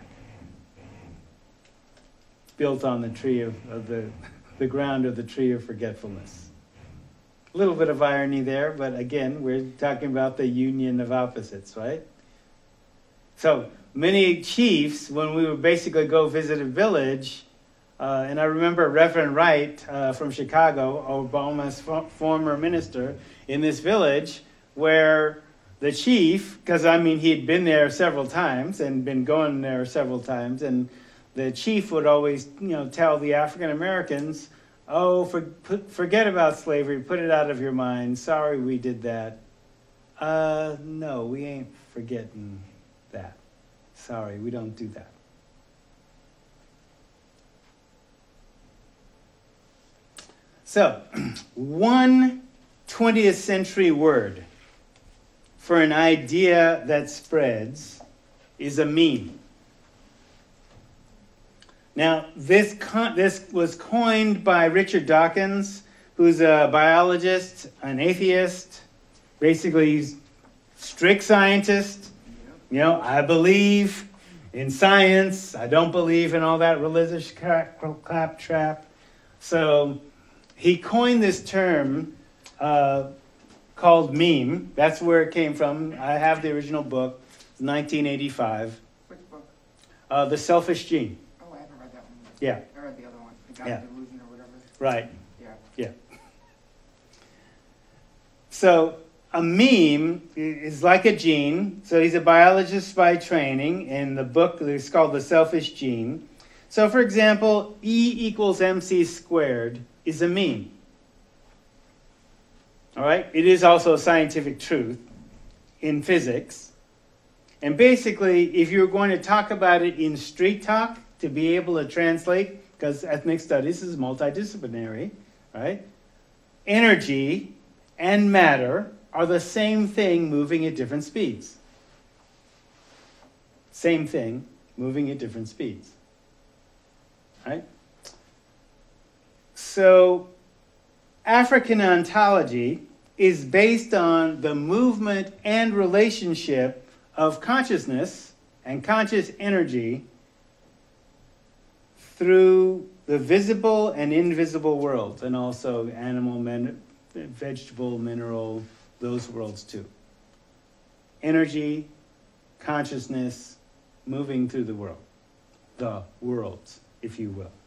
Built on the tree of, of the, the ground of the tree of forgetfulness. A little bit of irony there, but again, we're talking about the union of opposites, right? So many chiefs, when we would basically go visit a village, uh, and I remember Reverend Wright uh, from Chicago, Obama's f- former minister, in this village where the chief, because I mean he'd been there several times and been going there several times, and the chief would always, you know, tell the African Americans, "Oh, for, put, forget about slavery, put it out of your mind. Sorry, we did that." Uh, no, we ain't forgetting that. Sorry, we don't do that. So, one twentieth century word for an idea that spreads is a meme. Now, this con- this was coined by Richard Dawkins, who's a biologist, an atheist, basically he's strict scientist. You know, I believe in science. I don't believe in all that religious crap, claptrap. So he coined this term uh, called meme. That's where it came from. I have the original book, nineteen eighty-five. Which book? Uh, The Selfish Gene. Oh, I haven't read that one. Yeah. I read the other one, The God Yeah. Delusion or whatever. Right. Yeah. Yeah. So a meme is like a gene. So he's a biologist by training, and the book is called The Selfish Gene. So for example, E equals mc squared is a meme. All right? It is also a scientific truth in physics. And basically, if you're going to talk about it in street talk, to be able to translate, because ethnic studies is multidisciplinary, right? Energy and matter are the same thing moving at different speeds. Same thing moving at different speeds. Right? So, African ontology is based on the movement and relationship of consciousness and conscious energy through the visible and invisible worlds, and also animal, men, vegetable, mineral, those worlds too. Energy, consciousness, moving through the world. The worlds, if you will.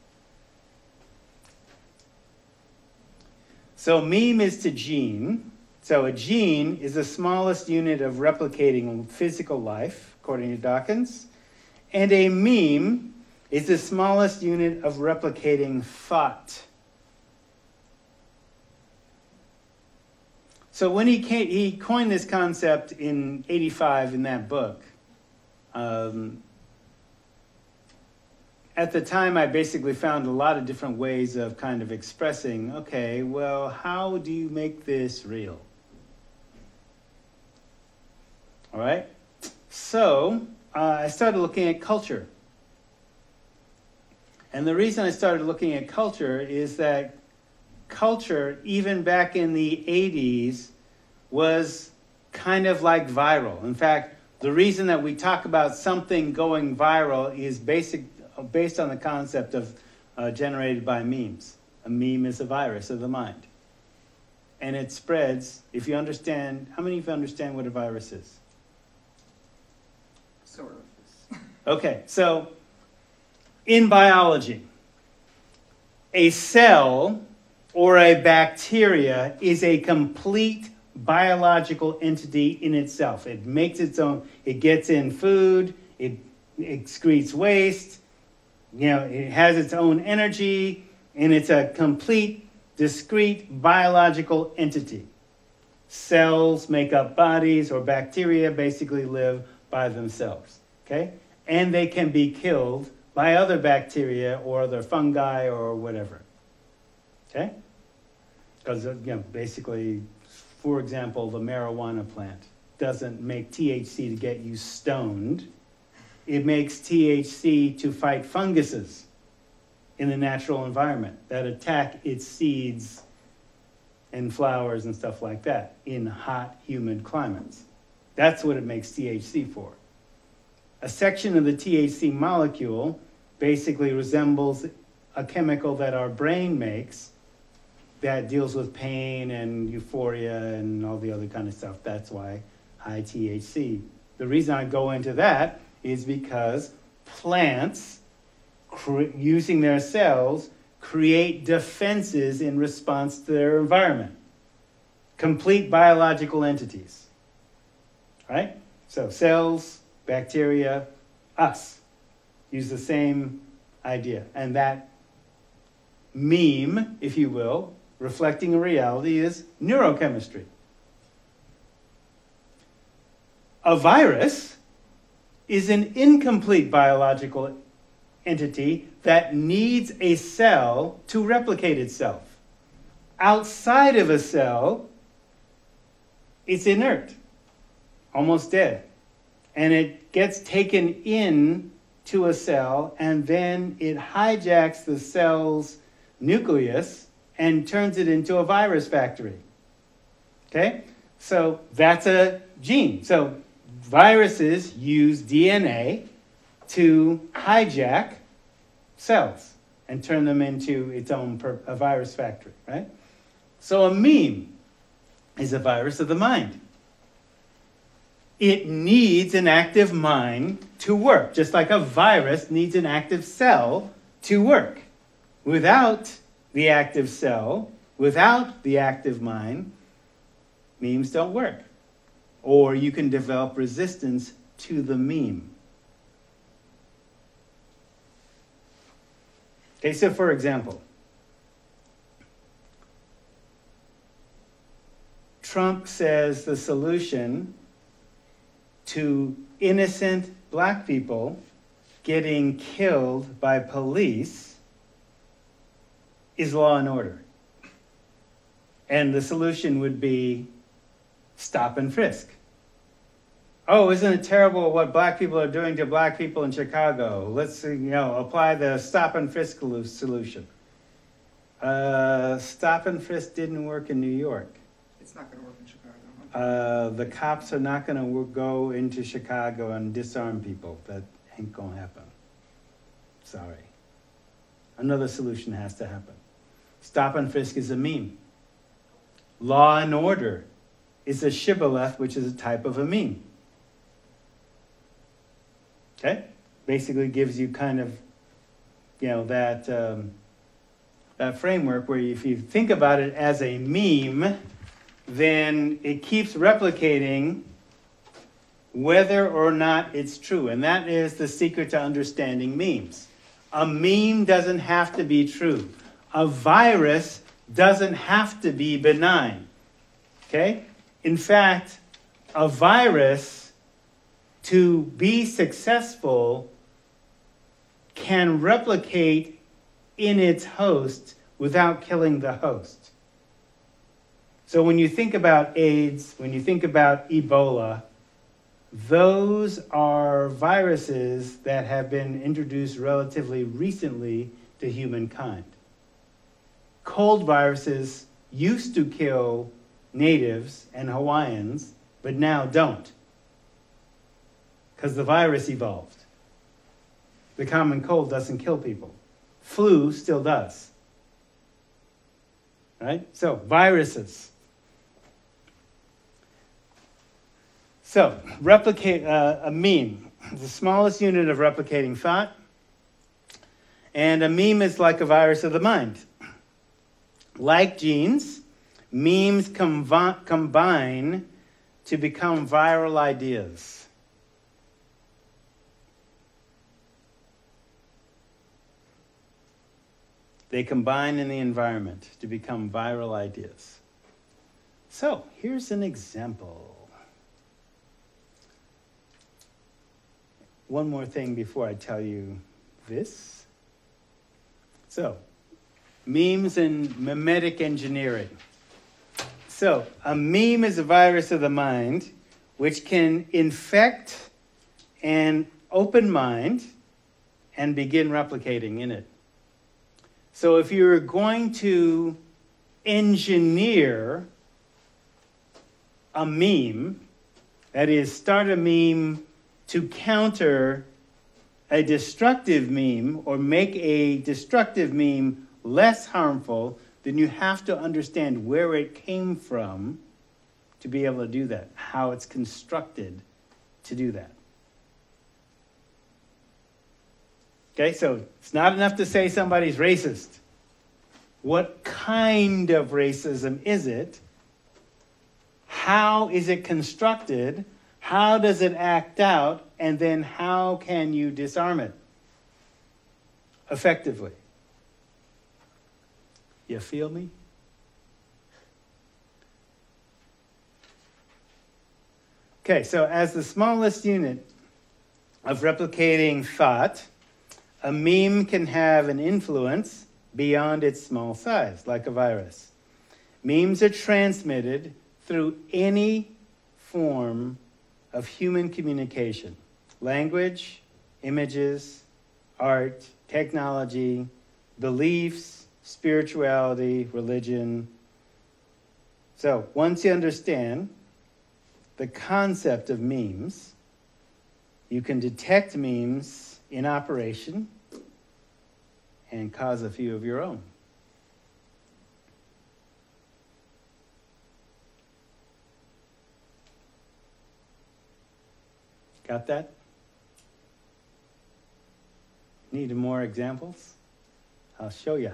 So meme is to gene. So a gene is the smallest unit of replicating physical life, according to Dawkins. And a meme is the smallest unit of replicating thought. So when he came, he coined this concept in eighty-five in that book. Um, at the time, I basically found a lot of different ways of kind of expressing, okay, well, how do you make this real? All right? So uh, I started looking at culture. And the reason I started looking at culture is that culture, even back in the eighties, was kind of like viral. In fact, the reason that we talk about something going viral is basic, based on the concept of uh, generated by memes. A meme is a virus of the mind. And it spreads, if you understand, how many of you understand what a virus is? Sort of. Okay, so in biology, a cell or a bacteria is a complete biological entity in itself. It makes its own, it gets in food, it excretes waste, you know, it has its own energy, and it's a complete, discrete biological entity. Cells make up bodies, or bacteria basically live by themselves, okay? And they can be killed by other bacteria or other fungi or whatever, okay? Because, you know, basically, for example, the marijuana plant doesn't make T H C to get you stoned. It makes T H C to fight funguses in the natural environment that attack its seeds and flowers and stuff like that in hot, humid climates. That's what it makes T H C for. A section of the T H C molecule basically resembles a chemical that our brain makes that deals with pain and euphoria and all the other kind of stuff. That's why high T H C. The reason I go into that is because plants, using their cells, create defenses in response to their environment. Complete biological entities. Right? So cells, bacteria, us use the same idea. And that meme, if you will, reflecting a reality, is neurochemistry. A virus is an incomplete biological entity that needs a cell to replicate itself. Outside of a cell, it's inert, almost dead. And it gets taken in to a cell, and then it hijacks the cell's nucleus and turns it into a virus factory. Okay? So that's a gene. So viruses use D N A to hijack cells and turn them into its own per- a virus factory, right? So a meme is a virus of the mind. It needs an active mind to work, just like a virus needs an active cell to work. Without the active cell, without the active mind, memes don't work. Or you can develop resistance to the meme. Okay, so for example, Trump says the solution to innocent black people getting killed by police is law and order. And the solution would be stop and frisk. Oh, isn't it terrible what black people are doing to black people in Chicago? Let's, you know, apply the stop and frisk solution. Uh, stop and frisk didn't work in New York. It's not going to work in Chicago. Uh, the cops are not going to go into Chicago and disarm people. That ain't going to happen. Sorry. Another solution has to happen. Stop and frisk is a meme. Law and order is a shibboleth, which is a type of a meme. Okay? Basically gives you kind of, you know, that, um, that framework where if you think about it as a meme, then it keeps replicating whether or not it's true. And that is the secret to understanding memes. A meme doesn't have to be true. A virus doesn't have to be benign. Okay? In fact, a virus, to be successful, can replicate in its host without killing the host. So when you think about AIDS, when you think about Ebola, those are viruses that have been introduced relatively recently to humankind. Cold viruses used to kill natives and Hawaiians, but now don't, because the virus evolved. The common cold doesn't kill people. Flu still does. Right? So, viruses. So, replicate uh, a meme, the smallest unit of replicating thought. And a meme is like a virus of the mind. Like genes, memes combi- combine to become viral ideas. They combine in the environment to become viral ideas. So, here's an example. One more thing before I tell you this. So, memes and memetic engineering. So, a meme is a virus of the mind which can infect an open mind and begin replicating in it. So if you're going to engineer a meme, that is, start a meme to counter a destructive meme or make a destructive meme less harmful, then you have to understand where it came from to be able to do that, how it's constructed to do that. Okay, so it's not enough to say somebody's racist. What kind of racism is it? How is it constructed? How does it act out? And then how can you disarm it effectively? You feel me? Okay, so as the smallest unit of replicating thought, a meme can have an influence beyond its small size, like a virus. Memes are transmitted through any form of human communication: language, images, art, technology, beliefs, spirituality, religion. So once you understand the concept of memes, you can detect memes in operation and cause a few of your own. Got that? Need more examples? I'll show you.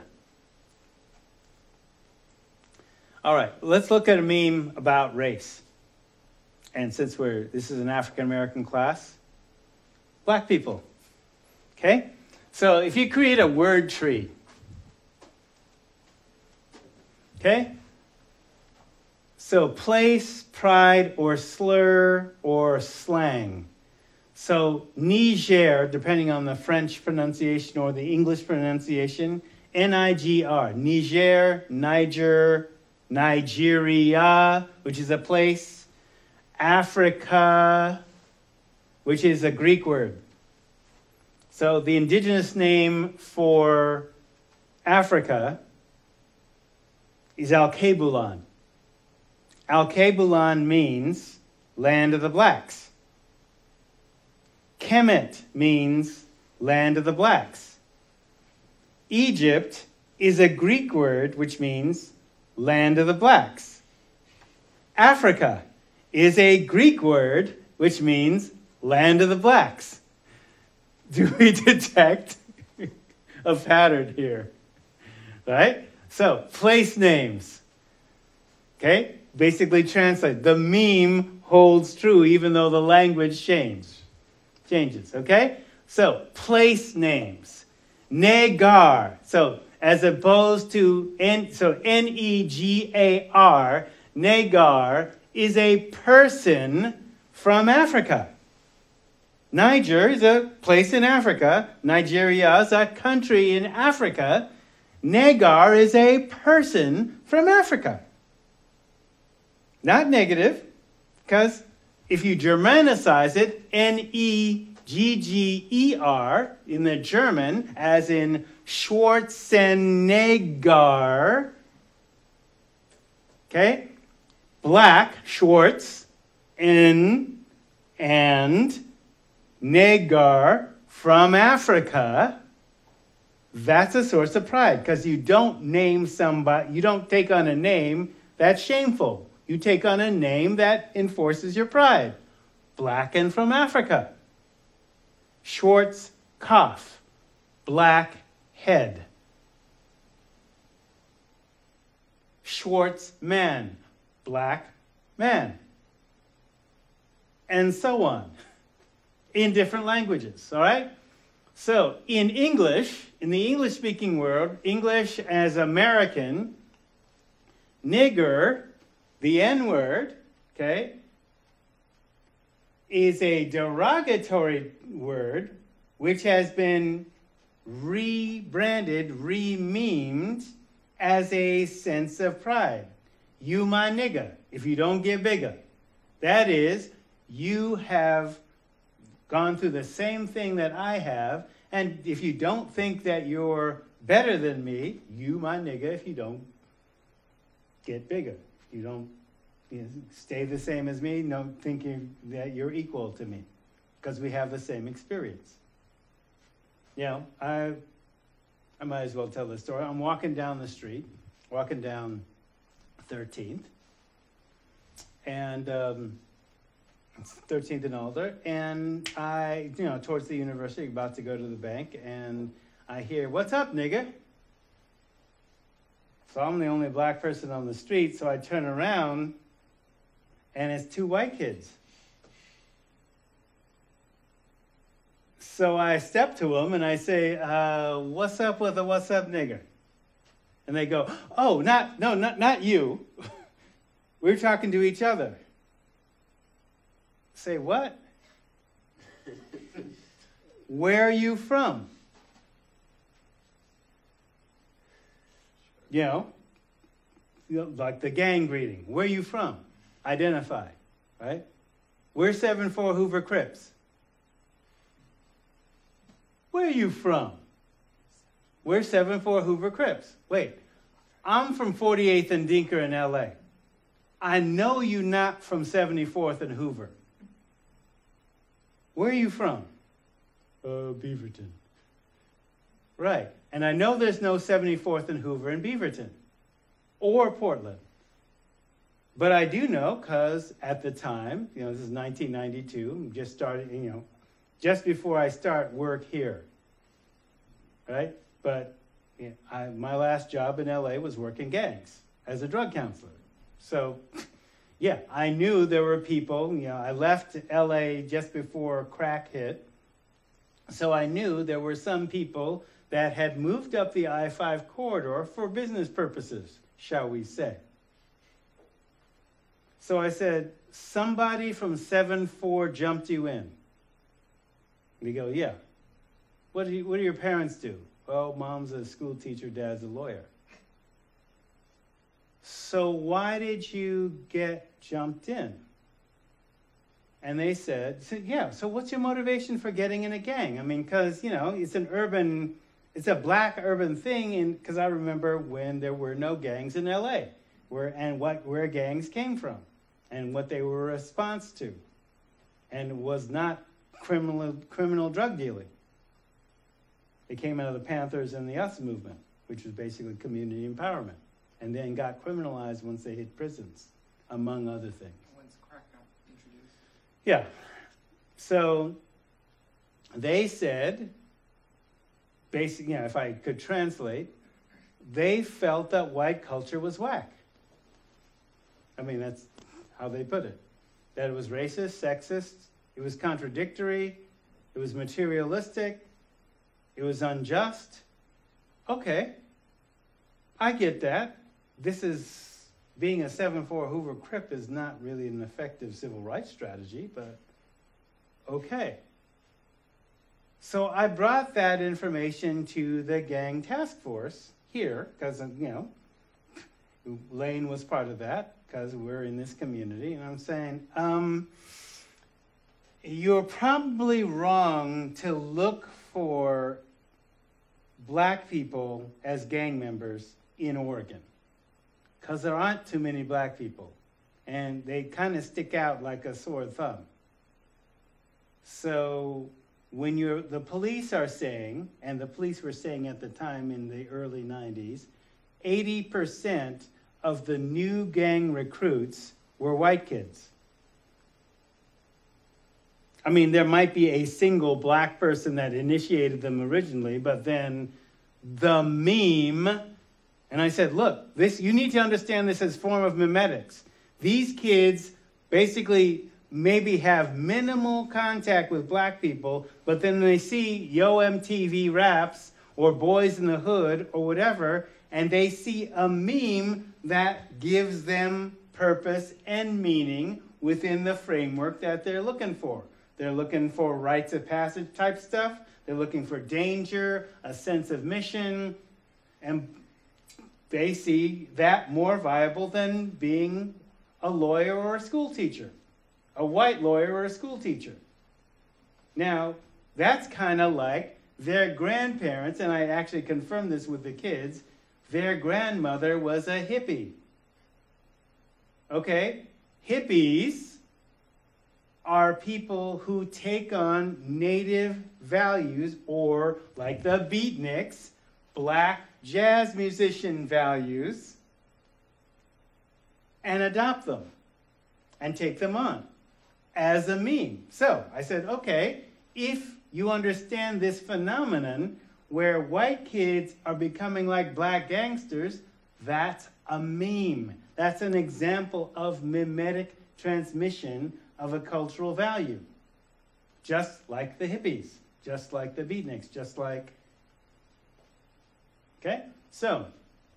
All right, let's look at a meme about race. And since we're, this is an African American class, black people. Okay? So if you create a word tree, okay? So place, pride, or slur, or slang. So Niger, depending on the French pronunciation or the English pronunciation, N I G R, Niger, Niger, Nigeria, which is a place, Africa, which is a Greek word. So the indigenous name for Africa is Al-Kebulan. Al-Kebulan means land of the blacks. Kemet means land of the blacks. Egypt is a Greek word which means land of the blacks. Africa is a Greek word which means land of the blacks. Do we detect a pattern here? Right? So, place names. Okay? Basically translate. The meme holds true even though the language change, changes. Okay? So, place names. Negar. So, as opposed to, N, so N E G A R, Negar is a person from Africa. Niger is a place in Africa. Nigeria is a country in Africa. Negar is a person from Africa. Not negative, because if you Germanicize it, N E G G E R in the German, as in Schwarzenegger, okay? Black, Schwarz, N, and Negar from Africa, that's a source of pride, because you don't name somebody, you don't take on a name that's shameful. You take on a name that enforces your pride. Black and from Africa. Schwartz Kopf, black head. Schwartz man, black man. And so on. In different languages, all right? So in English, in the English-speaking world, English as American, nigger, the N-word, okay, is a derogatory word which has been rebranded, re-memed as a sense of pride. You my nigger, if you don't get bigger. That is, you have gone through the same thing that I have, and if you don't think that you're better than me, you my nigger, if you don't get bigger. You don't you know, stay the same as me, no thinking that you're equal to me, because we have the same experience. You know, I, I might as well tell the story. I'm walking down the street, walking down thirteenth, and um, thirteenth and older, and I, you know, towards the university, about to go to the bank, and I hear, "What's up, nigga?" So I'm the only black person on the street, so I turn around, and it's two white kids. So I step to them and I say, uh, "What's up with a what's up, nigger?" And they go, "Oh, not no, not not you. We're talking to each other." Say what? Where are you from? You know, you know, like the gang greeting. Where are you from? Identify, right? We're seven four Hoover Crips. Where are you from? We're seven four Hoover Crips. Wait, I'm from forty-eighth and Dinker in L A. I know you not from seventy-fourth and Hoover. Where are you from? Uh, Beaverton. Right, and I know there's no seventy-fourth and Hoover in Beaverton or Portland. But I do know because at the time, you know, this is nineteen ninety-two, just started, you know, just before I start work here, right? But you know, I, my last job in L A was working gangs as a drug counselor. So, yeah, I knew there were people, you know, I left L A just before crack hit. So I knew there were some people that had moved up the I five corridor for business purposes, shall we say. So I said, somebody from seven four jumped you in. And he go, yeah. What do, you, what do your parents do? Well, mom's a school teacher, dad's a lawyer. So why did you get jumped in? And they said, so, yeah, so what's your motivation for getting in a gang? I mean, because, you know, it's an urban, it's a black urban thing, because I remember when there were no gangs in L A, where, and what, where gangs came from, and what they were a response to, and it was not criminal, criminal drug dealing. It came out of the Panthers and the Us movement, which was basically community empowerment, and then got criminalized once they hit prisons, among other things. Once crack got introduced. Yeah. So they said, basically, you know, if I could translate, they felt that white culture was whack. I mean, that's how they put it. That it was racist, sexist, it was contradictory, it was materialistic, it was unjust. Okay, I get that. This is, being a seven four Hoover Crip is not really an effective civil rights strategy, but okay. So I brought that information to the gang task force here, because, you know, Lane was part of that, because we're in this community, and I'm saying, um, you're probably wrong to look for black people as gang members in Oregon, because there aren't too many black people, and they kind of stick out like a sore thumb. So when you're, the police are saying, and the police were saying at the time in the early nineties, eighty percent of the new gang recruits were white kids. I mean, there might be a single black person that initiated them originally, but then the meme, and I said, look, this, you need to understand this as a form of memetics. These kids basically maybe have minimal contact with black people, but then they see Yo M T V Raps or Boys in the Hood or whatever, and they see a meme that gives them purpose and meaning within the framework that they're looking for. They're looking for rites of passage type stuff. They're looking for danger, a sense of mission, and they see that more viable than being a lawyer or a school teacher, a white lawyer or a school teacher. Now, that's kind of like their grandparents, and I actually confirmed this with the kids, their grandmother was a hippie. Okay? Hippies are people who take on native values, or like the beatniks, black jazz musician values, and adopt them and take them on as a meme. So I said, okay, if you understand this phenomenon where white kids are becoming like black gangsters, that's a meme. That's an example of mimetic transmission of a cultural value. Just like the hippies, just like the beatniks, just like... Okay? So,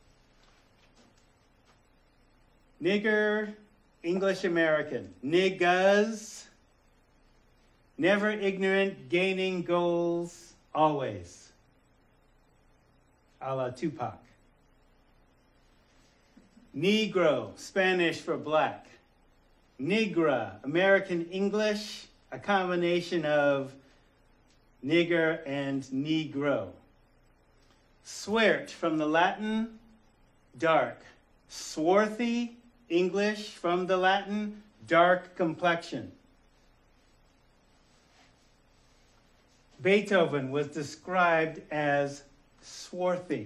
nigger, English American. Niggas, never ignorant, gaining goals, always. A la Tupac. Negro, Spanish for black. Negra, American English, a combination of nigger and negro. Swart, from the Latin, dark. Swarthy, English, from the Latin, dark complexion. Beethoven was described as swarthy.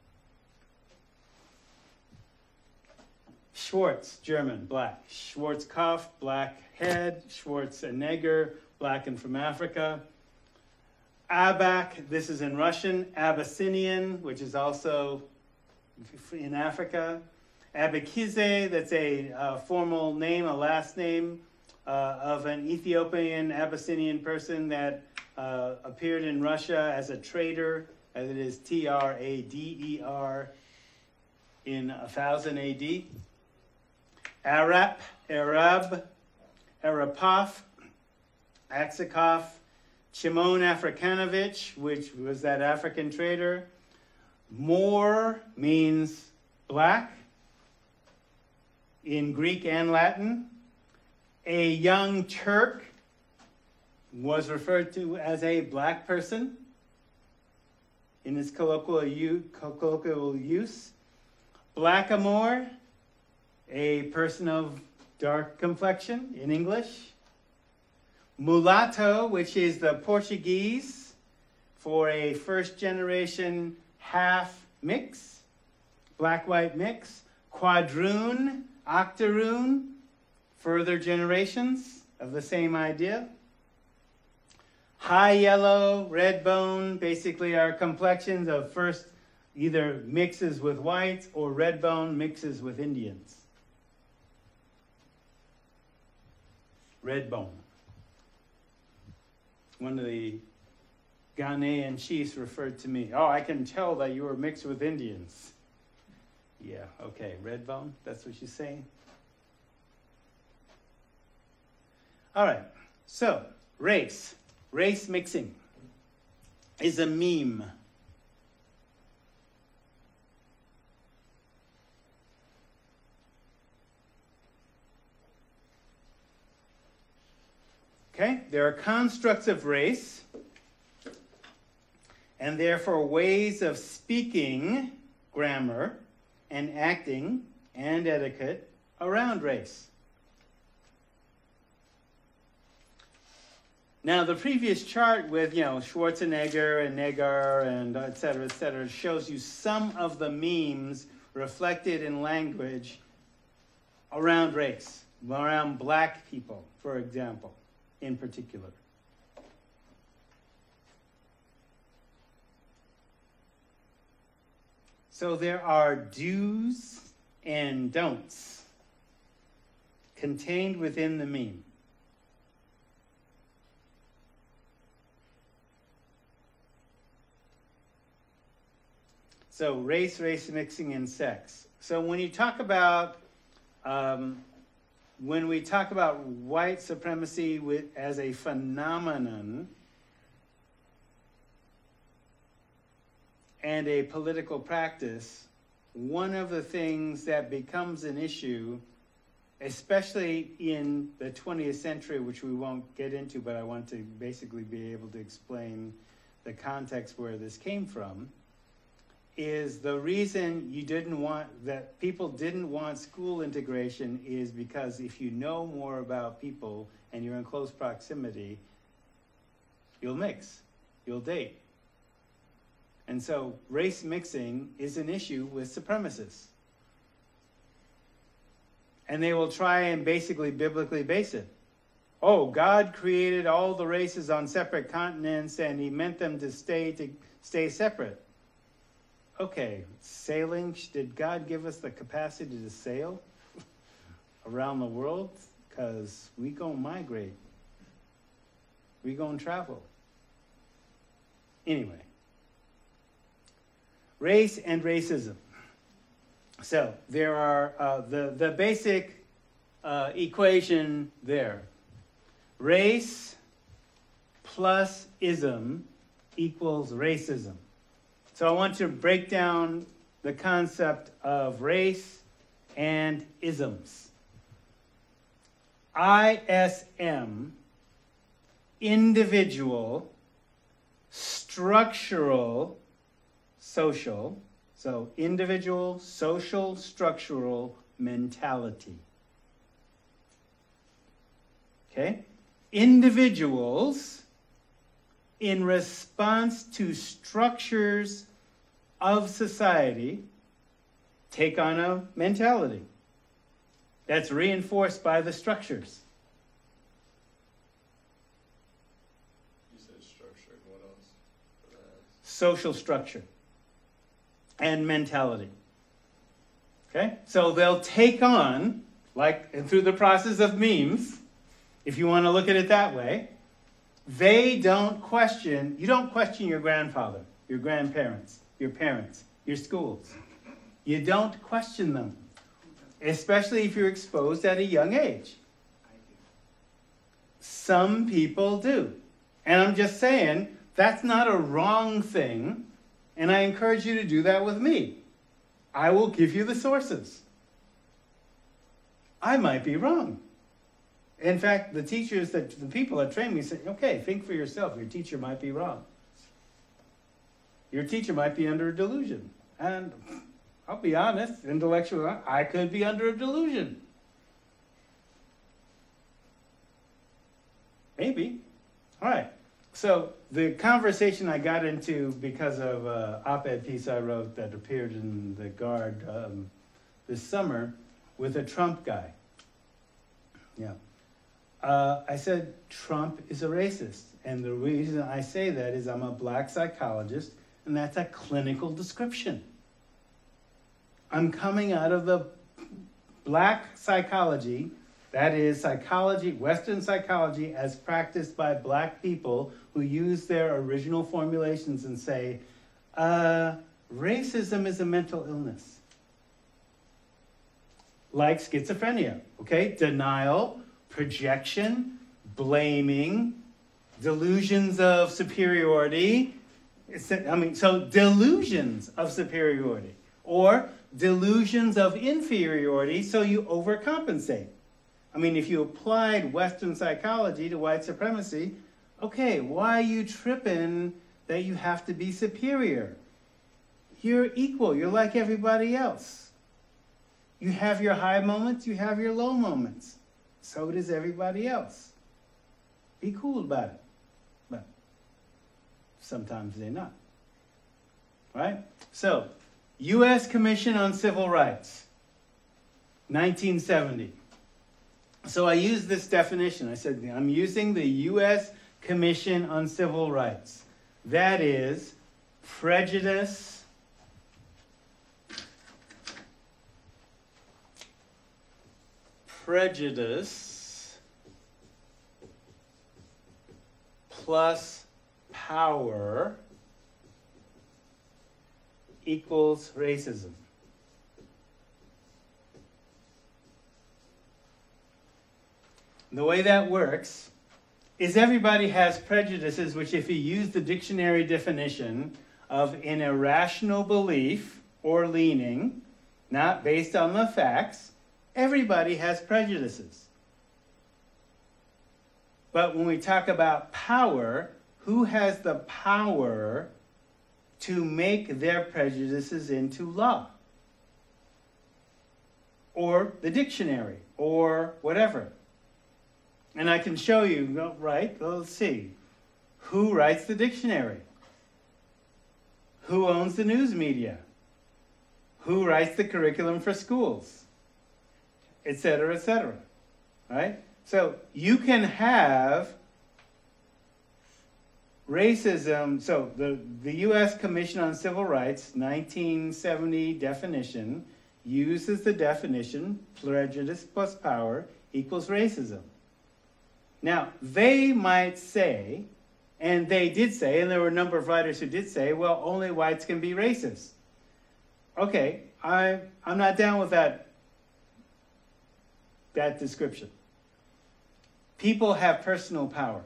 Schwarz, German, black. Schwarzkopf, black head. Schwarzenegger, black and from Africa. Abak, this is in Russian. Abyssinian, which is also in Africa. Abakize, that's a uh, formal name, a last name uh, of an Ethiopian Abyssinian person that uh, appeared in Russia as a trader, as it is T R A D E R, in one thousand A D. Arab, Arab, Arapov, Aksakov, Shimon Afrikanovich, which was that African trader. Moor means black in Greek and Latin. A young Turk was referred to as a black person in its colloquial use. Blackamoor, a person of dark complexion in English. Mulatto, which is the Portuguese for a first generation half mix, black-white mix. Quadroon, octoroon, further generations of the same idea. High yellow, red bone, basically are complexions of first either mixes with whites or red bone mixes with Indians. Red bone. One of the Ghanaian chiefs referred to me. Oh, I can tell that you were mixed with Indians. Yeah, okay, red bone, that's what you're saying? All right, so race, race mixing is a meme. Okay, there are constructs of race, and therefore ways of speaking, grammar, and acting and etiquette around race. Now, the previous chart with, you know, Schwarzenegger and Negar and et cetera, et cetera, shows you some of the memes reflected in language around race, around black people, for example, in particular. So there are do's and don'ts contained within the meme. So race, race mixing, and sex. So when you talk about, um, when we talk about white supremacy with, as a phenomenon and a political practice, one of the things that becomes an issue, especially in the twentieth century, which we won't get into, but I want to basically be able to explain the context where this came from, is the reason you didn't want, that people didn't want school integration is because if you know more about people and you're in close proximity, you'll mix, you'll date. And so race mixing is an issue with supremacists. And they will try and basically biblically base it. Oh, God created all the races on separate continents and he meant them to stay to stay separate. Okay, sailing, did God give us the capacity to sail around the world? Because we gonna migrate. We gonna travel. Anyway. Race and racism. So there are uh, the, the basic uh, equation there. Race plus ism equals racism. So I want to break down the concept of race and isms. I S M, individual, structural, social. So individual, social, structural mentality. Okay? Individuals, in response to structures of society, take on a mentality that's reinforced by the structures. You said structure, what else? For that? Social structure and mentality. Okay? So they'll take on, like and through the process of memes, if you want to look at it that way, they don't question, you don't question your grandfather, your grandparents, your parents, your schools. You don't question them, especially if you're exposed at a young age. Some people do. And I'm just saying, that's not a wrong thing, and I encourage you to do that with me. I will give you the sources. I might be wrong. In fact, the teachers, that the people that train me say, okay, think for yourself. Your teacher might be wrong. Your teacher might be under a delusion. And I'll be honest, intellectually, I could be under a delusion. Maybe. All right. So the conversation I got into because of an op-ed piece I wrote that appeared in the Guard um, this summer with a Trump guy. Yeah. Uh, I said, Trump is a racist. And the reason I say that is I'm a black psychologist, and that's a clinical description. I'm coming out of the black psychology, that is psychology, Western psychology as practiced by black people who use their original formulations and say, uh, racism is a mental illness. Like schizophrenia, okay? Denial, projection, blaming, delusions of superiority. I mean, so delusions of superiority or delusions of inferiority, so you overcompensate. I mean, if you applied Western psychology to white supremacy, okay, why are you tripping that you have to be superior? You're equal. You're like everybody else. You have your high moments, you have your low moments. So does everybody else. Be cool about it. But sometimes they're not. Right? So, U S Commission on Civil Rights, nineteen seventy. So I used this definition. I said, I'm using the U S Commission on Civil Rights. That is prejudice, prejudice plus power equals racism. The way that works is everybody has prejudices, which if you use the dictionary definition of an irrational belief or leaning, not based on the facts, everybody has prejudices. But when we talk about power, who has the power to make their prejudices into law, or the dictionary, or whatever. And I can show you, no, right, well, let's see. Who writes the dictionary? Who owns the news media? Who writes the curriculum for schools? Et cetera, et cetera. Right? So you can have racism. So the, the U S Commission on Civil Rights, nineteen seventy definition, uses the definition prejudice plus power equals racism. Now, they might say, and they did say, and there were a number of writers who did say, well, only whites can be racist. Okay, I, I'm not down with that, that description. People have personal power.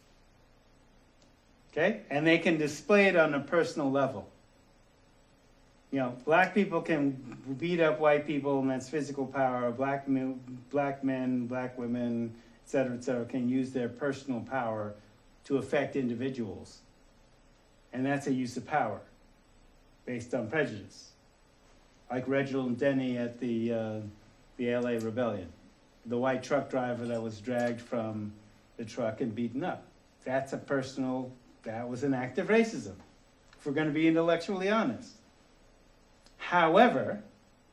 Okay? And they can display it on a personal level. You know, black people can beat up white people, and that's physical power. Black men, black men, black women, et cetera, et cetera, can use their personal power to affect individuals. And that's a use of power based on prejudice. Like Reginald Denny at the, uh, the L A Rebellion. The white truck driver that was dragged from the truck and beaten up. That's a personal, that was an act of racism, if we're going to be intellectually honest. However,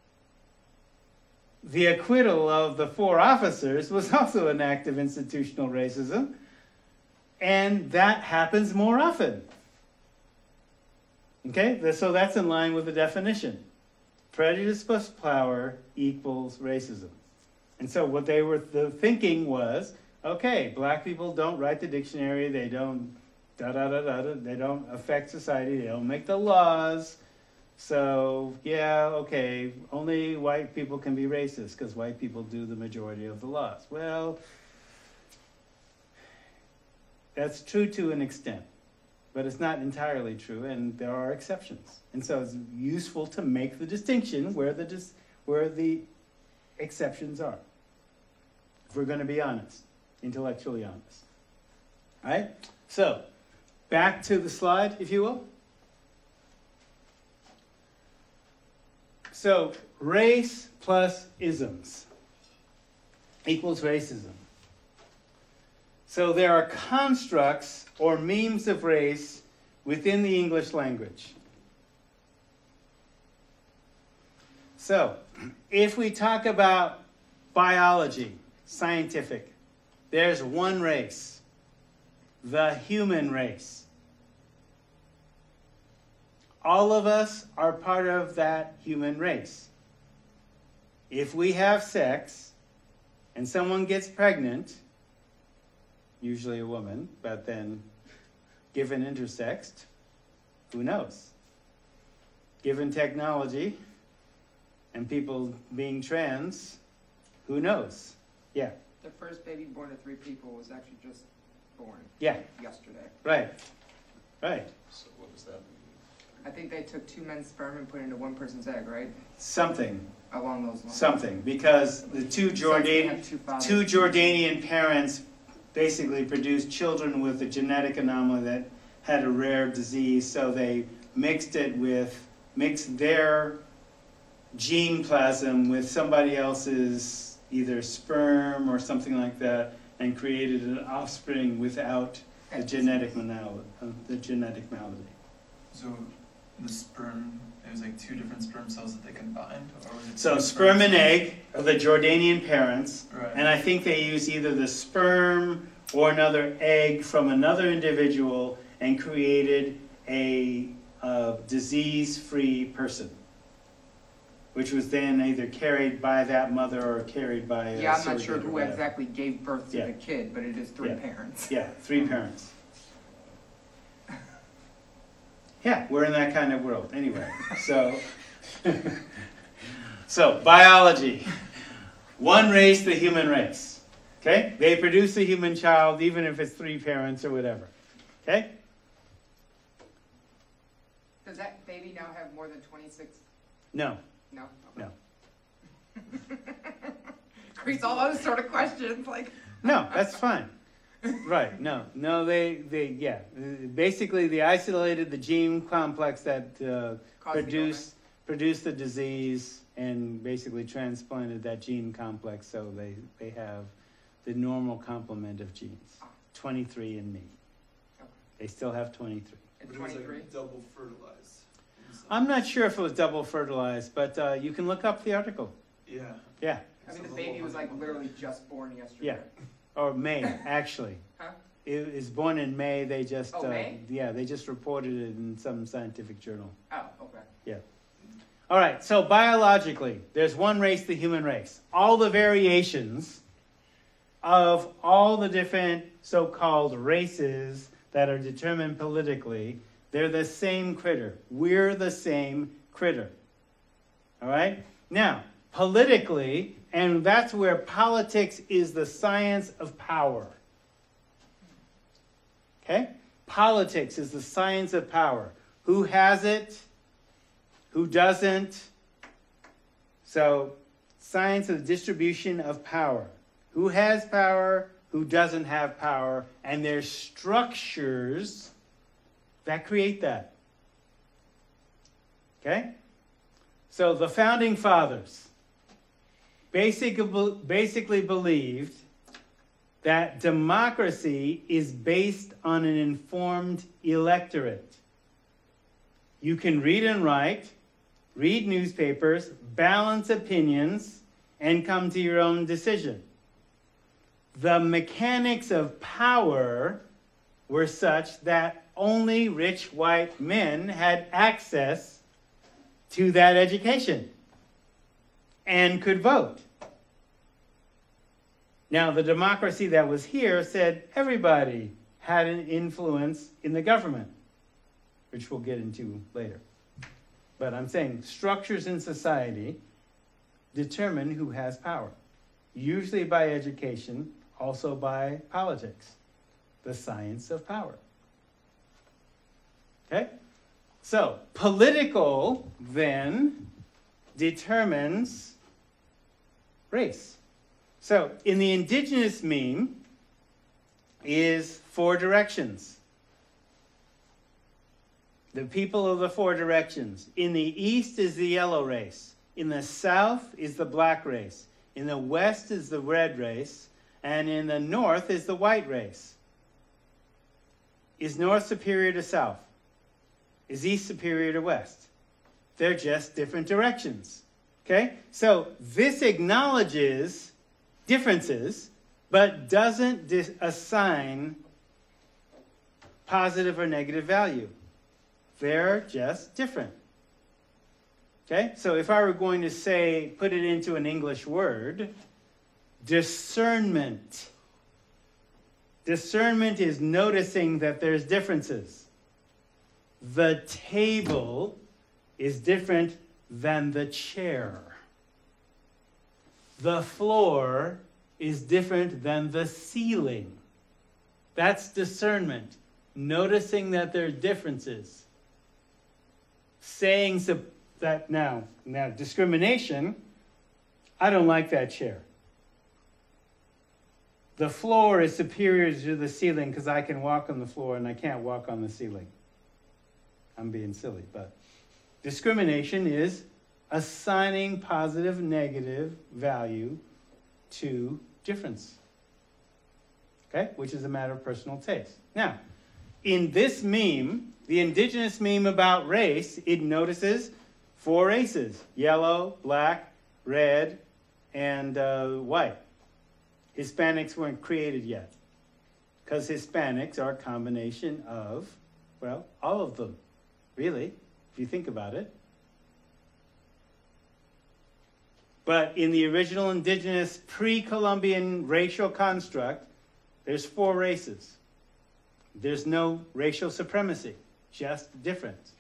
the acquittal of the four officers was also an act of institutional racism, and that happens more often. Okay, so that's in line with the definition. Prejudice plus power equals racism. And so what they were the thinking was, okay, black people don't write the dictionary, they don't da da da da, da they don't affect society, they don't make the laws. So, yeah, okay, only white people can be racist because white people do the majority of the laws. Well, that's true to an extent, but it's not entirely true, and there are exceptions. And so it's useful to make the distinction where the, dis where the exceptions are, if we're going to be honest, intellectually honest. All right? So, back to the slide, if you will. So, race plus isms equals racism. So there are constructs or memes of race within the English language. So, if we talk about biology, scientific, there's one race, the human race. All of us are part of that human race. If we have sex and someone gets pregnant, usually a woman, but then given intersexed, who knows? Given technology and people being trans, who knows? Yeah. The first baby born to three people was actually just born. Yeah. Yesterday. Right. Right. So what does that mean? I think they took two men's sperm and put it into one person's egg, right? Something. Along those lines. Something. Because the two Jordan, two, two Jordanian parents basically produced children with a genetic anomaly that had a rare disease, so they mixed it with, mixed their gene plasm with somebody else's either sperm or something like that, and created an offspring without the genetic malady. The genetic malady. So the sperm, it was like two different sperm cells that they combined, or was it So two sperm and cells? egg of the Jordanian parents, Right. and I think they use either the sperm or another egg from another individual and created a, a disease-free person, which was then either carried by that mother or carried by a Yeah, I'm not surrogate sure or who whatever. exactly gave birth to Yeah. the kid, but it is three Yeah. parents. Yeah, three parents. Yeah, we're in that kind of world anyway. So, so biology. One race, the human race. Okay? They produce a human child even if it's three parents or whatever. Okay? Does that baby now have more than twenty-six? No. No? No. Creates all those sort of questions, like. No, that's fine. Right, no, no, they, they, yeah. Uh, Basically, they isolated the gene complex that uh, Caused the produced, produced the disease and basically transplanted that gene complex so they, they have the normal complement of genes. twenty-three in me. Okay. They still have twenty-three. And But it was twenty-three? like double fertilized. I'm not sure if it was double fertilized, but uh, you can look up the article. Yeah. Yeah, I mean, the baby was like literally just born yesterday. Yeah. or May, actually. Huh? It is born in May, they just, Oh, uh, May? yeah, they just reported it in some scientific journal. Oh, okay. All right, so biologically, there's one race, the human race. All the variations of all the different so-called races that are determined politically, they're the same critter. We're the same critter. All right? Now, politically, and that's where politics is the science of power. Okay? Politics is the science of power. Who has it? Who doesn't? So, science of the distribution of power. Who has power? Who doesn't have power? And there's structures that create that. Okay? So, the founding fathers basically, basically believed that democracy is based on an informed electorate. You can read and write, read newspapers, balance opinions, and come to your own decision. The mechanics of power were such that only rich white men had access to that education and could vote. Now, the democracy that was here said everybody had an influence in the government, which we'll get into later. But I'm saying structures in society determine who has power, usually by education, also by politics, the science of power. Okay? So, political then determines race. So, in the indigenous meme is four directions. The people of the four directions. In the east is the yellow race. In the south is the black race. In the west is the red race. And in the north is the white race. Is north superior to south? Is east superior to west? They're just different directions. Okay? So this acknowledges differences, but doesn't dis- assign positive or negative value. They're just different. Okay? So if I were going to say, put it into an English word, discernment. Discernment is noticing that there's differences. The table is different than the chair. The floor is different than the ceiling. That's discernment. Noticing that there are differences. Saying so that now, now discrimination, I don't like that chair. The floor is superior to the ceiling because I can walk on the floor and I can't walk on the ceiling. I'm being silly, but discrimination is assigning positive, negative value to difference. Okay? Which is a matter of personal taste. Now, in this meme, the indigenous meme about race, it notices four races: yellow, black, red, and uh, white. Hispanics weren't created yet, because Hispanics are a combination of, well, all of them, really, if you think about it. But in the original indigenous pre-Columbian racial construct, there's four races. There's no racial supremacy, just difference.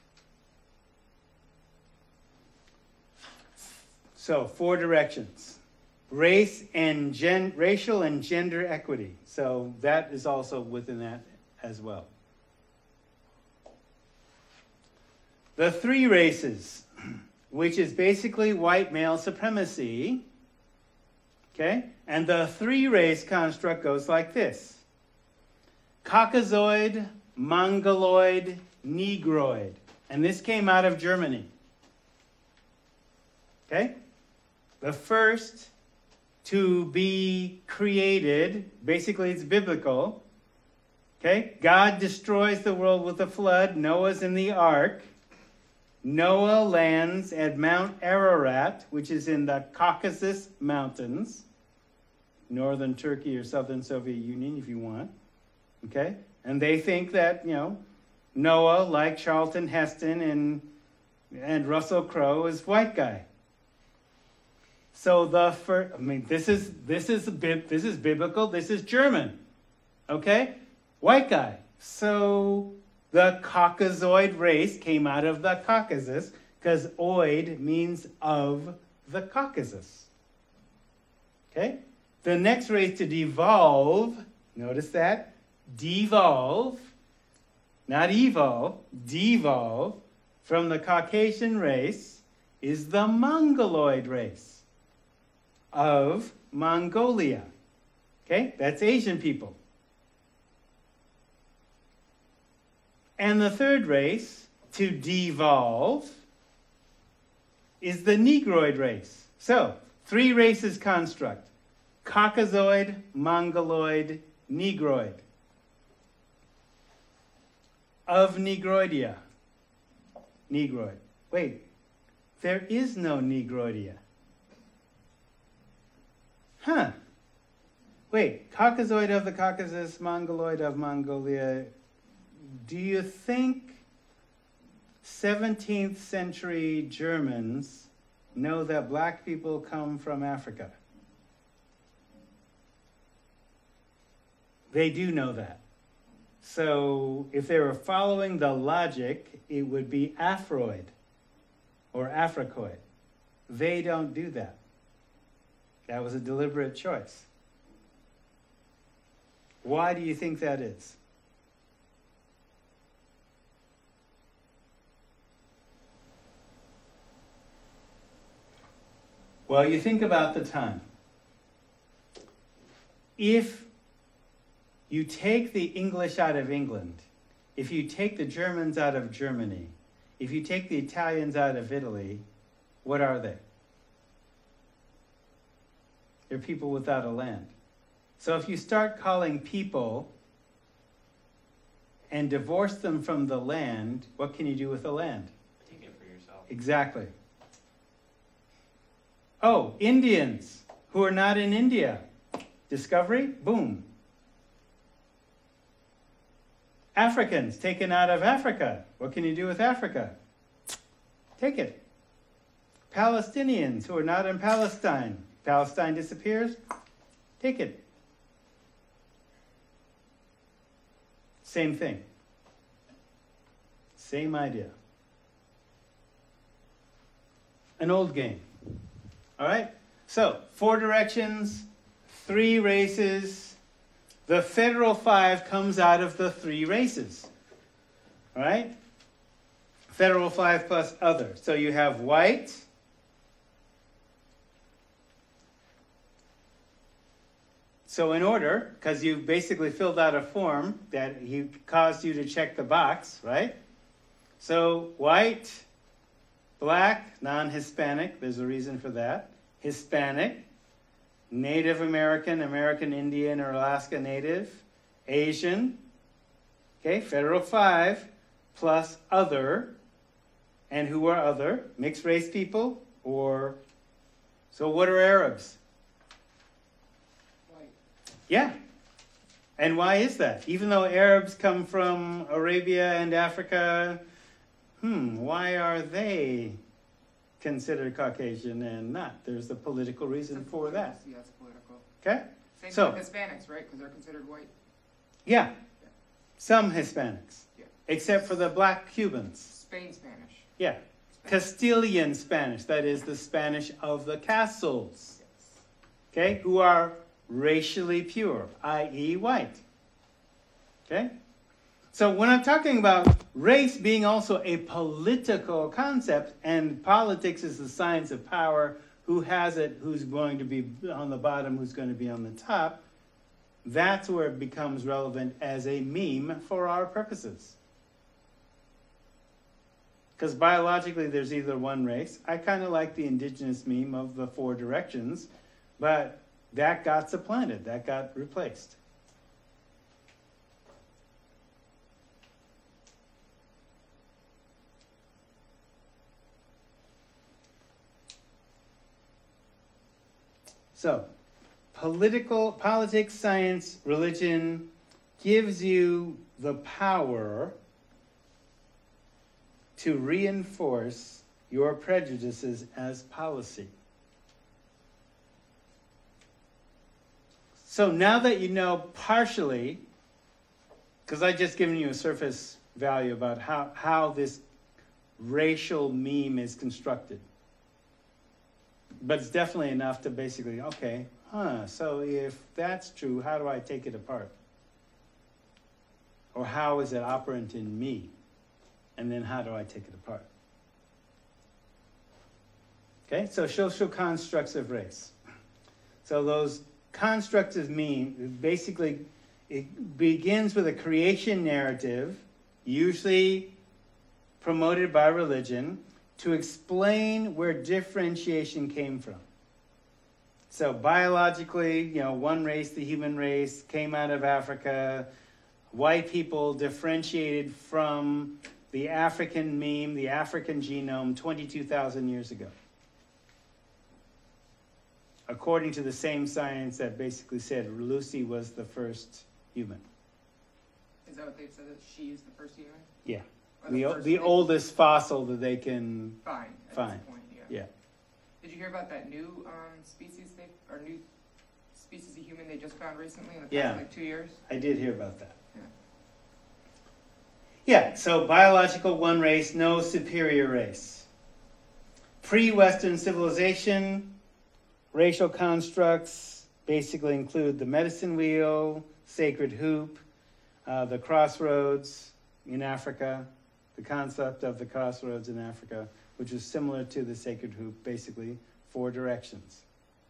So, four directions. Race and gen- racial and gender equity. So that is also within that as well. The three races, which is basically white male supremacy. Okay? And the three race construct goes like this. Caucasoid, Mongoloid, Negroid. And this came out of Germany. Okay? The first to be created, basically it's biblical. Okay? God destroys the world with a flood. Noah's in the ark. Noah lands at Mount Ararat, which is in the Caucasus Mountains, northern Turkey or southern Soviet Union if you want. Okay? And they think that, you know, Noah, like Charlton Heston and, and Russell Crowe, is white guy. So the first, I mean, this is, this is, this is biblical, this is German. Okay? White guy. So the Caucasoid race came out of the Caucasus because oid means of the Caucasus. Okay? The next race to devolve, notice that, devolve, not evolve, devolve from the Caucasian race is the Mongoloid race of Mongolia. Okay? That's Asian people. And the third race to devolve is the Negroid race. So, three races construct. Caucasoid, Mongoloid, Negroid. Of Negroidia. Negroid. Wait, there is no Negroidia. Huh. Wait, Caucasoid of the Caucasus, Mongoloid of Mongolia. Do you think seventeenth century Germans know that black people come from Africa? They do know that. So if they were following the logic, it would be Afroid or Africoid. They don't do that. That was a deliberate choice. Why do you think that is? Well, you think about the time. If you take the English out of England, if you take the Germans out of Germany, if you take the Italians out of Italy, what are they? They're people without a land. So if you start calling people and divorce them from the land, what can you do with the land? Take it for yourself. Exactly. Oh, Indians who are not in India. Discovery, boom. Africans taken out of Africa. What can you do with Africa? Take it. Palestinians who are not in Palestine. Palestine disappears. Take it. Same thing. Same idea. An old game. All right? So, four directions, three races. The federal five comes out of the three races. All right? Federal five plus other. So you have white, so in order, because you basically filled out a form that he caused you to check the box, right? So white, black, non-Hispanic, there's a reason for that. Hispanic, Native American, American Indian or Alaska Native, Asian, okay, federal five, plus other, and who are other? Mixed race people, or, so what are Arabs? White. Yeah. And why is that? Even though Arabs come from Arabia and Africa, hmm, why are they considered Caucasian and not? There's a political reason for that. Yeah, it's political. Okay? Same So- thing with Hispanics, right? Because they're considered white. Yeah. Some Hispanics. Yeah. Except for the black Cubans. Spain Spanish. Yeah. Castilian Spanish, that is the Spanish of the castles. Yes. Okay? Who are racially pure, that is white. Okay? So when I'm talking about race being also a political concept, and politics is the science of power, who has it, who's going to be on the bottom, who's going to be on the top, that's where it becomes relevant as a meme for our purposes. Because biologically there's either one race. I kind of like the indigenous meme of the four directions, but that got supplanted, that got replaced. So, political, politics, science, religion gives you the power to reinforce your prejudices as policy. So now that you know partially, because I've just given you a surface value about how, how this racial meme is constructed. But it's definitely enough to basically, okay, huh, so if that's true, how do I take it apart? Or how is it operant in me? And then how do I take it apart? Okay, so social constructs of race. So those constructs of meme, basically, it begins with a creation narrative, usually promoted by religion, to explain where differentiation came from. So biologically, you know, one race, the human race, came out of Africa. White people differentiated from the African meme, the African genome, twenty-two thousand years ago. According to the same science that basically said Lucy was the first human. Is that what they've said, that she is the first human? Yeah. Or The, first the thing? oldest fossil that they can Fine, at find. this point, yeah. Yeah. Did you hear about that new um, species they, or new species of human they just found recently in the past Yeah. like two years? I did hear about that. Yeah. Yeah, so biological one race, no superior race. Pre-Western civilization, racial constructs basically include the medicine wheel, sacred hoop, uh, the crossroads in Africa, the concept of the crossroads in Africa, which is similar to the sacred hoop, basically four directions.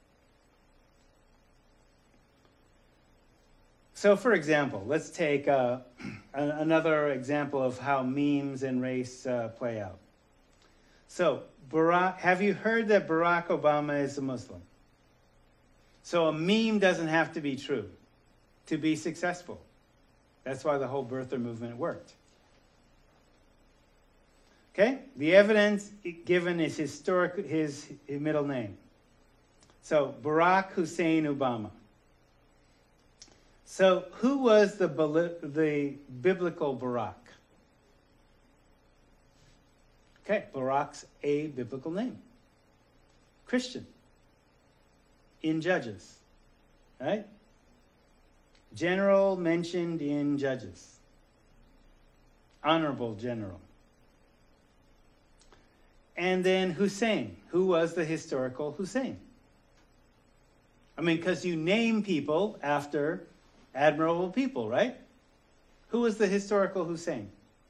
So for example, let's take uh, another example of how memes and race uh, play out. So Barack, have you heard that Barack Obama is a Muslim? So a meme doesn't have to be true to be successful. That's why the whole birther movement worked. Okay, the evidence given is historic, his, his middle name. So Barack Hussein Obama. So who was the, the biblical Barack? Okay, Barack's a biblical name. Christian. In Judges, right? General mentioned in Judges. Honorable general. And then Hussein. Who was the historical Hussein? I mean, because you name people after admirable people, right? Who was the historical Hussein?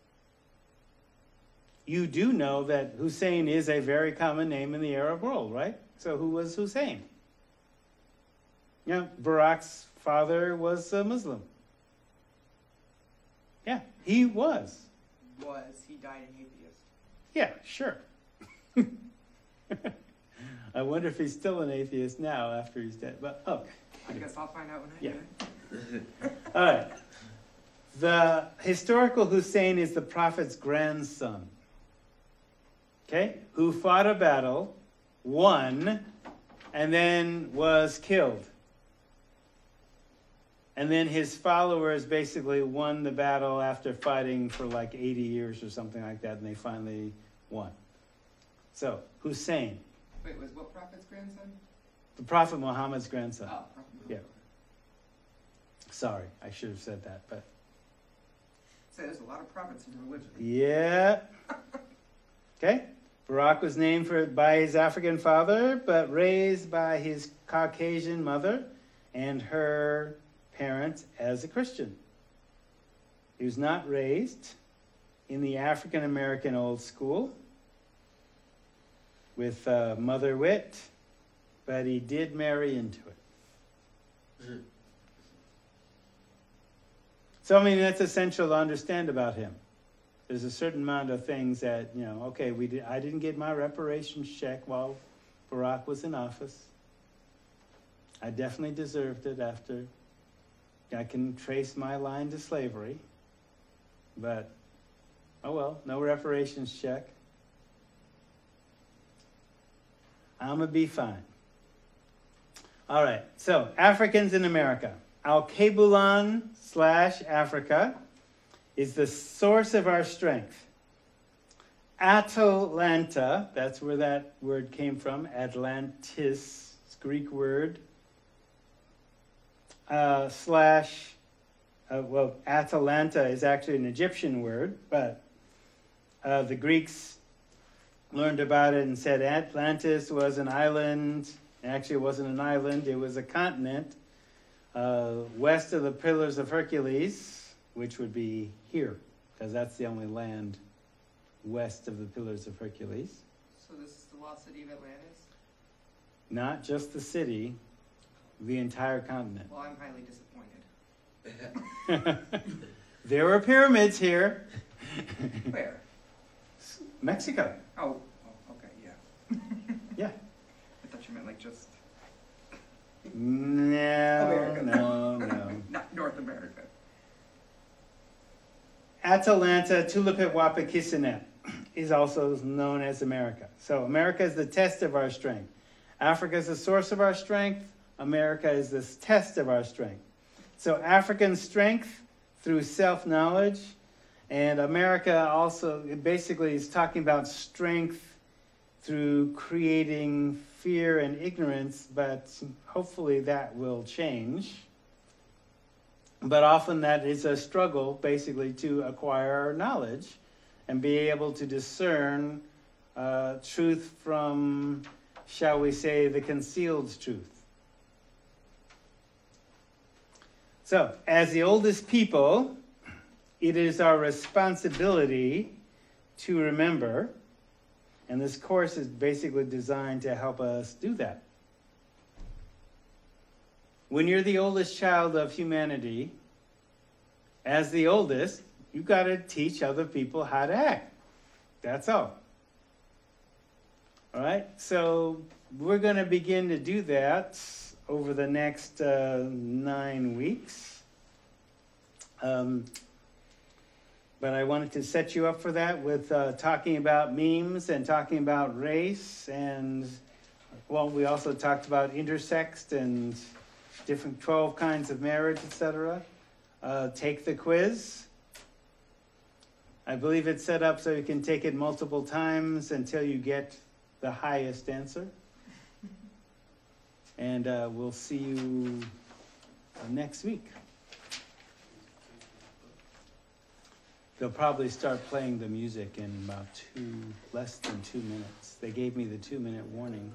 You do know that Hussein is a very common name in the Arab world, right? So who was Hussein? Yeah, Barack's father was a Muslim. Yeah, he was. Was, he died an atheist. Yeah, sure. I wonder if he's still an atheist now after he's dead. But okay. I guess I'll find out when I Yeah. do it. All right. The historical Hussein is the prophet's grandson. Okay? Who fought a battle, won, and then was killed. And then his followers basically won the battle after fighting for like eighty years or something like that, and they finally won. So, Hussein. Wait, was what prophet's grandson? The Prophet Muhammad's grandson. Oh, prophet. Yeah. Sorry, I should have said that, but... So there's a lot of prophets in religion. Yeah. Okay. Barack was named for by his African father, but raised by his Caucasian mother and her parents as a Christian. He was not raised in the African American old school with uh, mother wit, but he did marry into it. So, I mean, that's essential to understand about him. There's a certain amount of things that, you know, okay, we did, I didn't get my reparations check while Barack was in office. I definitely deserved it after. I can trace my line to slavery. But, oh well, no reparations check. I'm going to be fine. All right, so Africans in America. Al-Kebulan slash Africa is the source of our strength. Atalanta, that's where that word came from, Atlantis, it's a Greek word, uh, slash, uh, well, Atalanta is actually an Egyptian word, but uh, the Greeks learned about it and said Atlantis was an island. Actually, it wasn't an island, it was a continent uh, west of the Pillars of Hercules, which would be here, because that's the only land west of the Pillars of Hercules. So this is the lost city of Atlantis? Not just the city, the entire continent. Well, I'm highly disappointed. There were pyramids here. Where? Mexico. Oh, oh, okay, yeah. Yeah. I thought you meant like just No, America. no, no. not North America. Atalanta, Tulipetwapikisenet is also known as America. So America is the test of our strength. Africa is the source of our strength. America is the test of our strength. So African strength through self-knowledge, and America also basically is talking about strength through creating fear and ignorance, but hopefully that will change. But often that is a struggle, basically, to acquire knowledge and be able to discern uh, truth from, shall we say, the concealed truth. So, as the oldest people, it is our responsibility to remember, and this course is basically designed to help us do that. When you're the oldest child of humanity, as the oldest, you got to teach other people how to act. That's all. All right? So we're going to begin to do that over the next uh, nine weeks. Um, but I wanted to set you up for that with uh, talking about memes and talking about race. And, well, we also talked about intersex and different twelve kinds of marriage, et cetera. Uh, take the quiz. I believe it's set up so you can take it multiple times until you get the highest answer. And uh, we'll see you next week. They'll probably start playing the music in about two, less than two minutes. They gave me the two minute warning.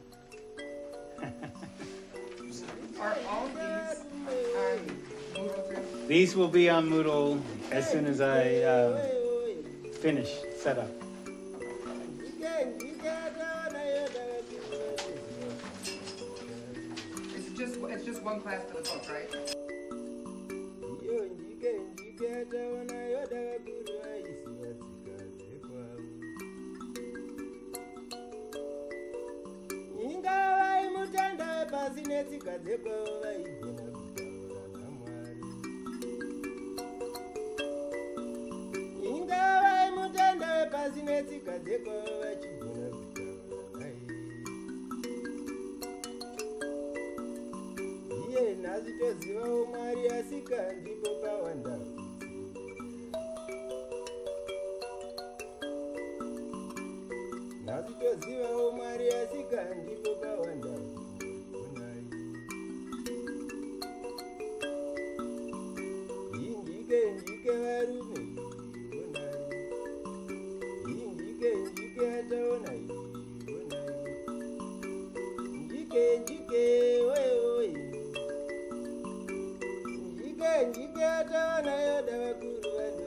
Are all of these on Moodle too? These will be on Moodle as soon as I uh, finish setup. It's just it's just one class for the book, right? Nazitozivawo Mwari asika ndipo pawanda. Nazitozivawo Mwari asika ndipo pawanda. Indike ndike varume onai. Indike ndike ataona onai. Ndike ndike wewe. Njike ataona yoda wakuru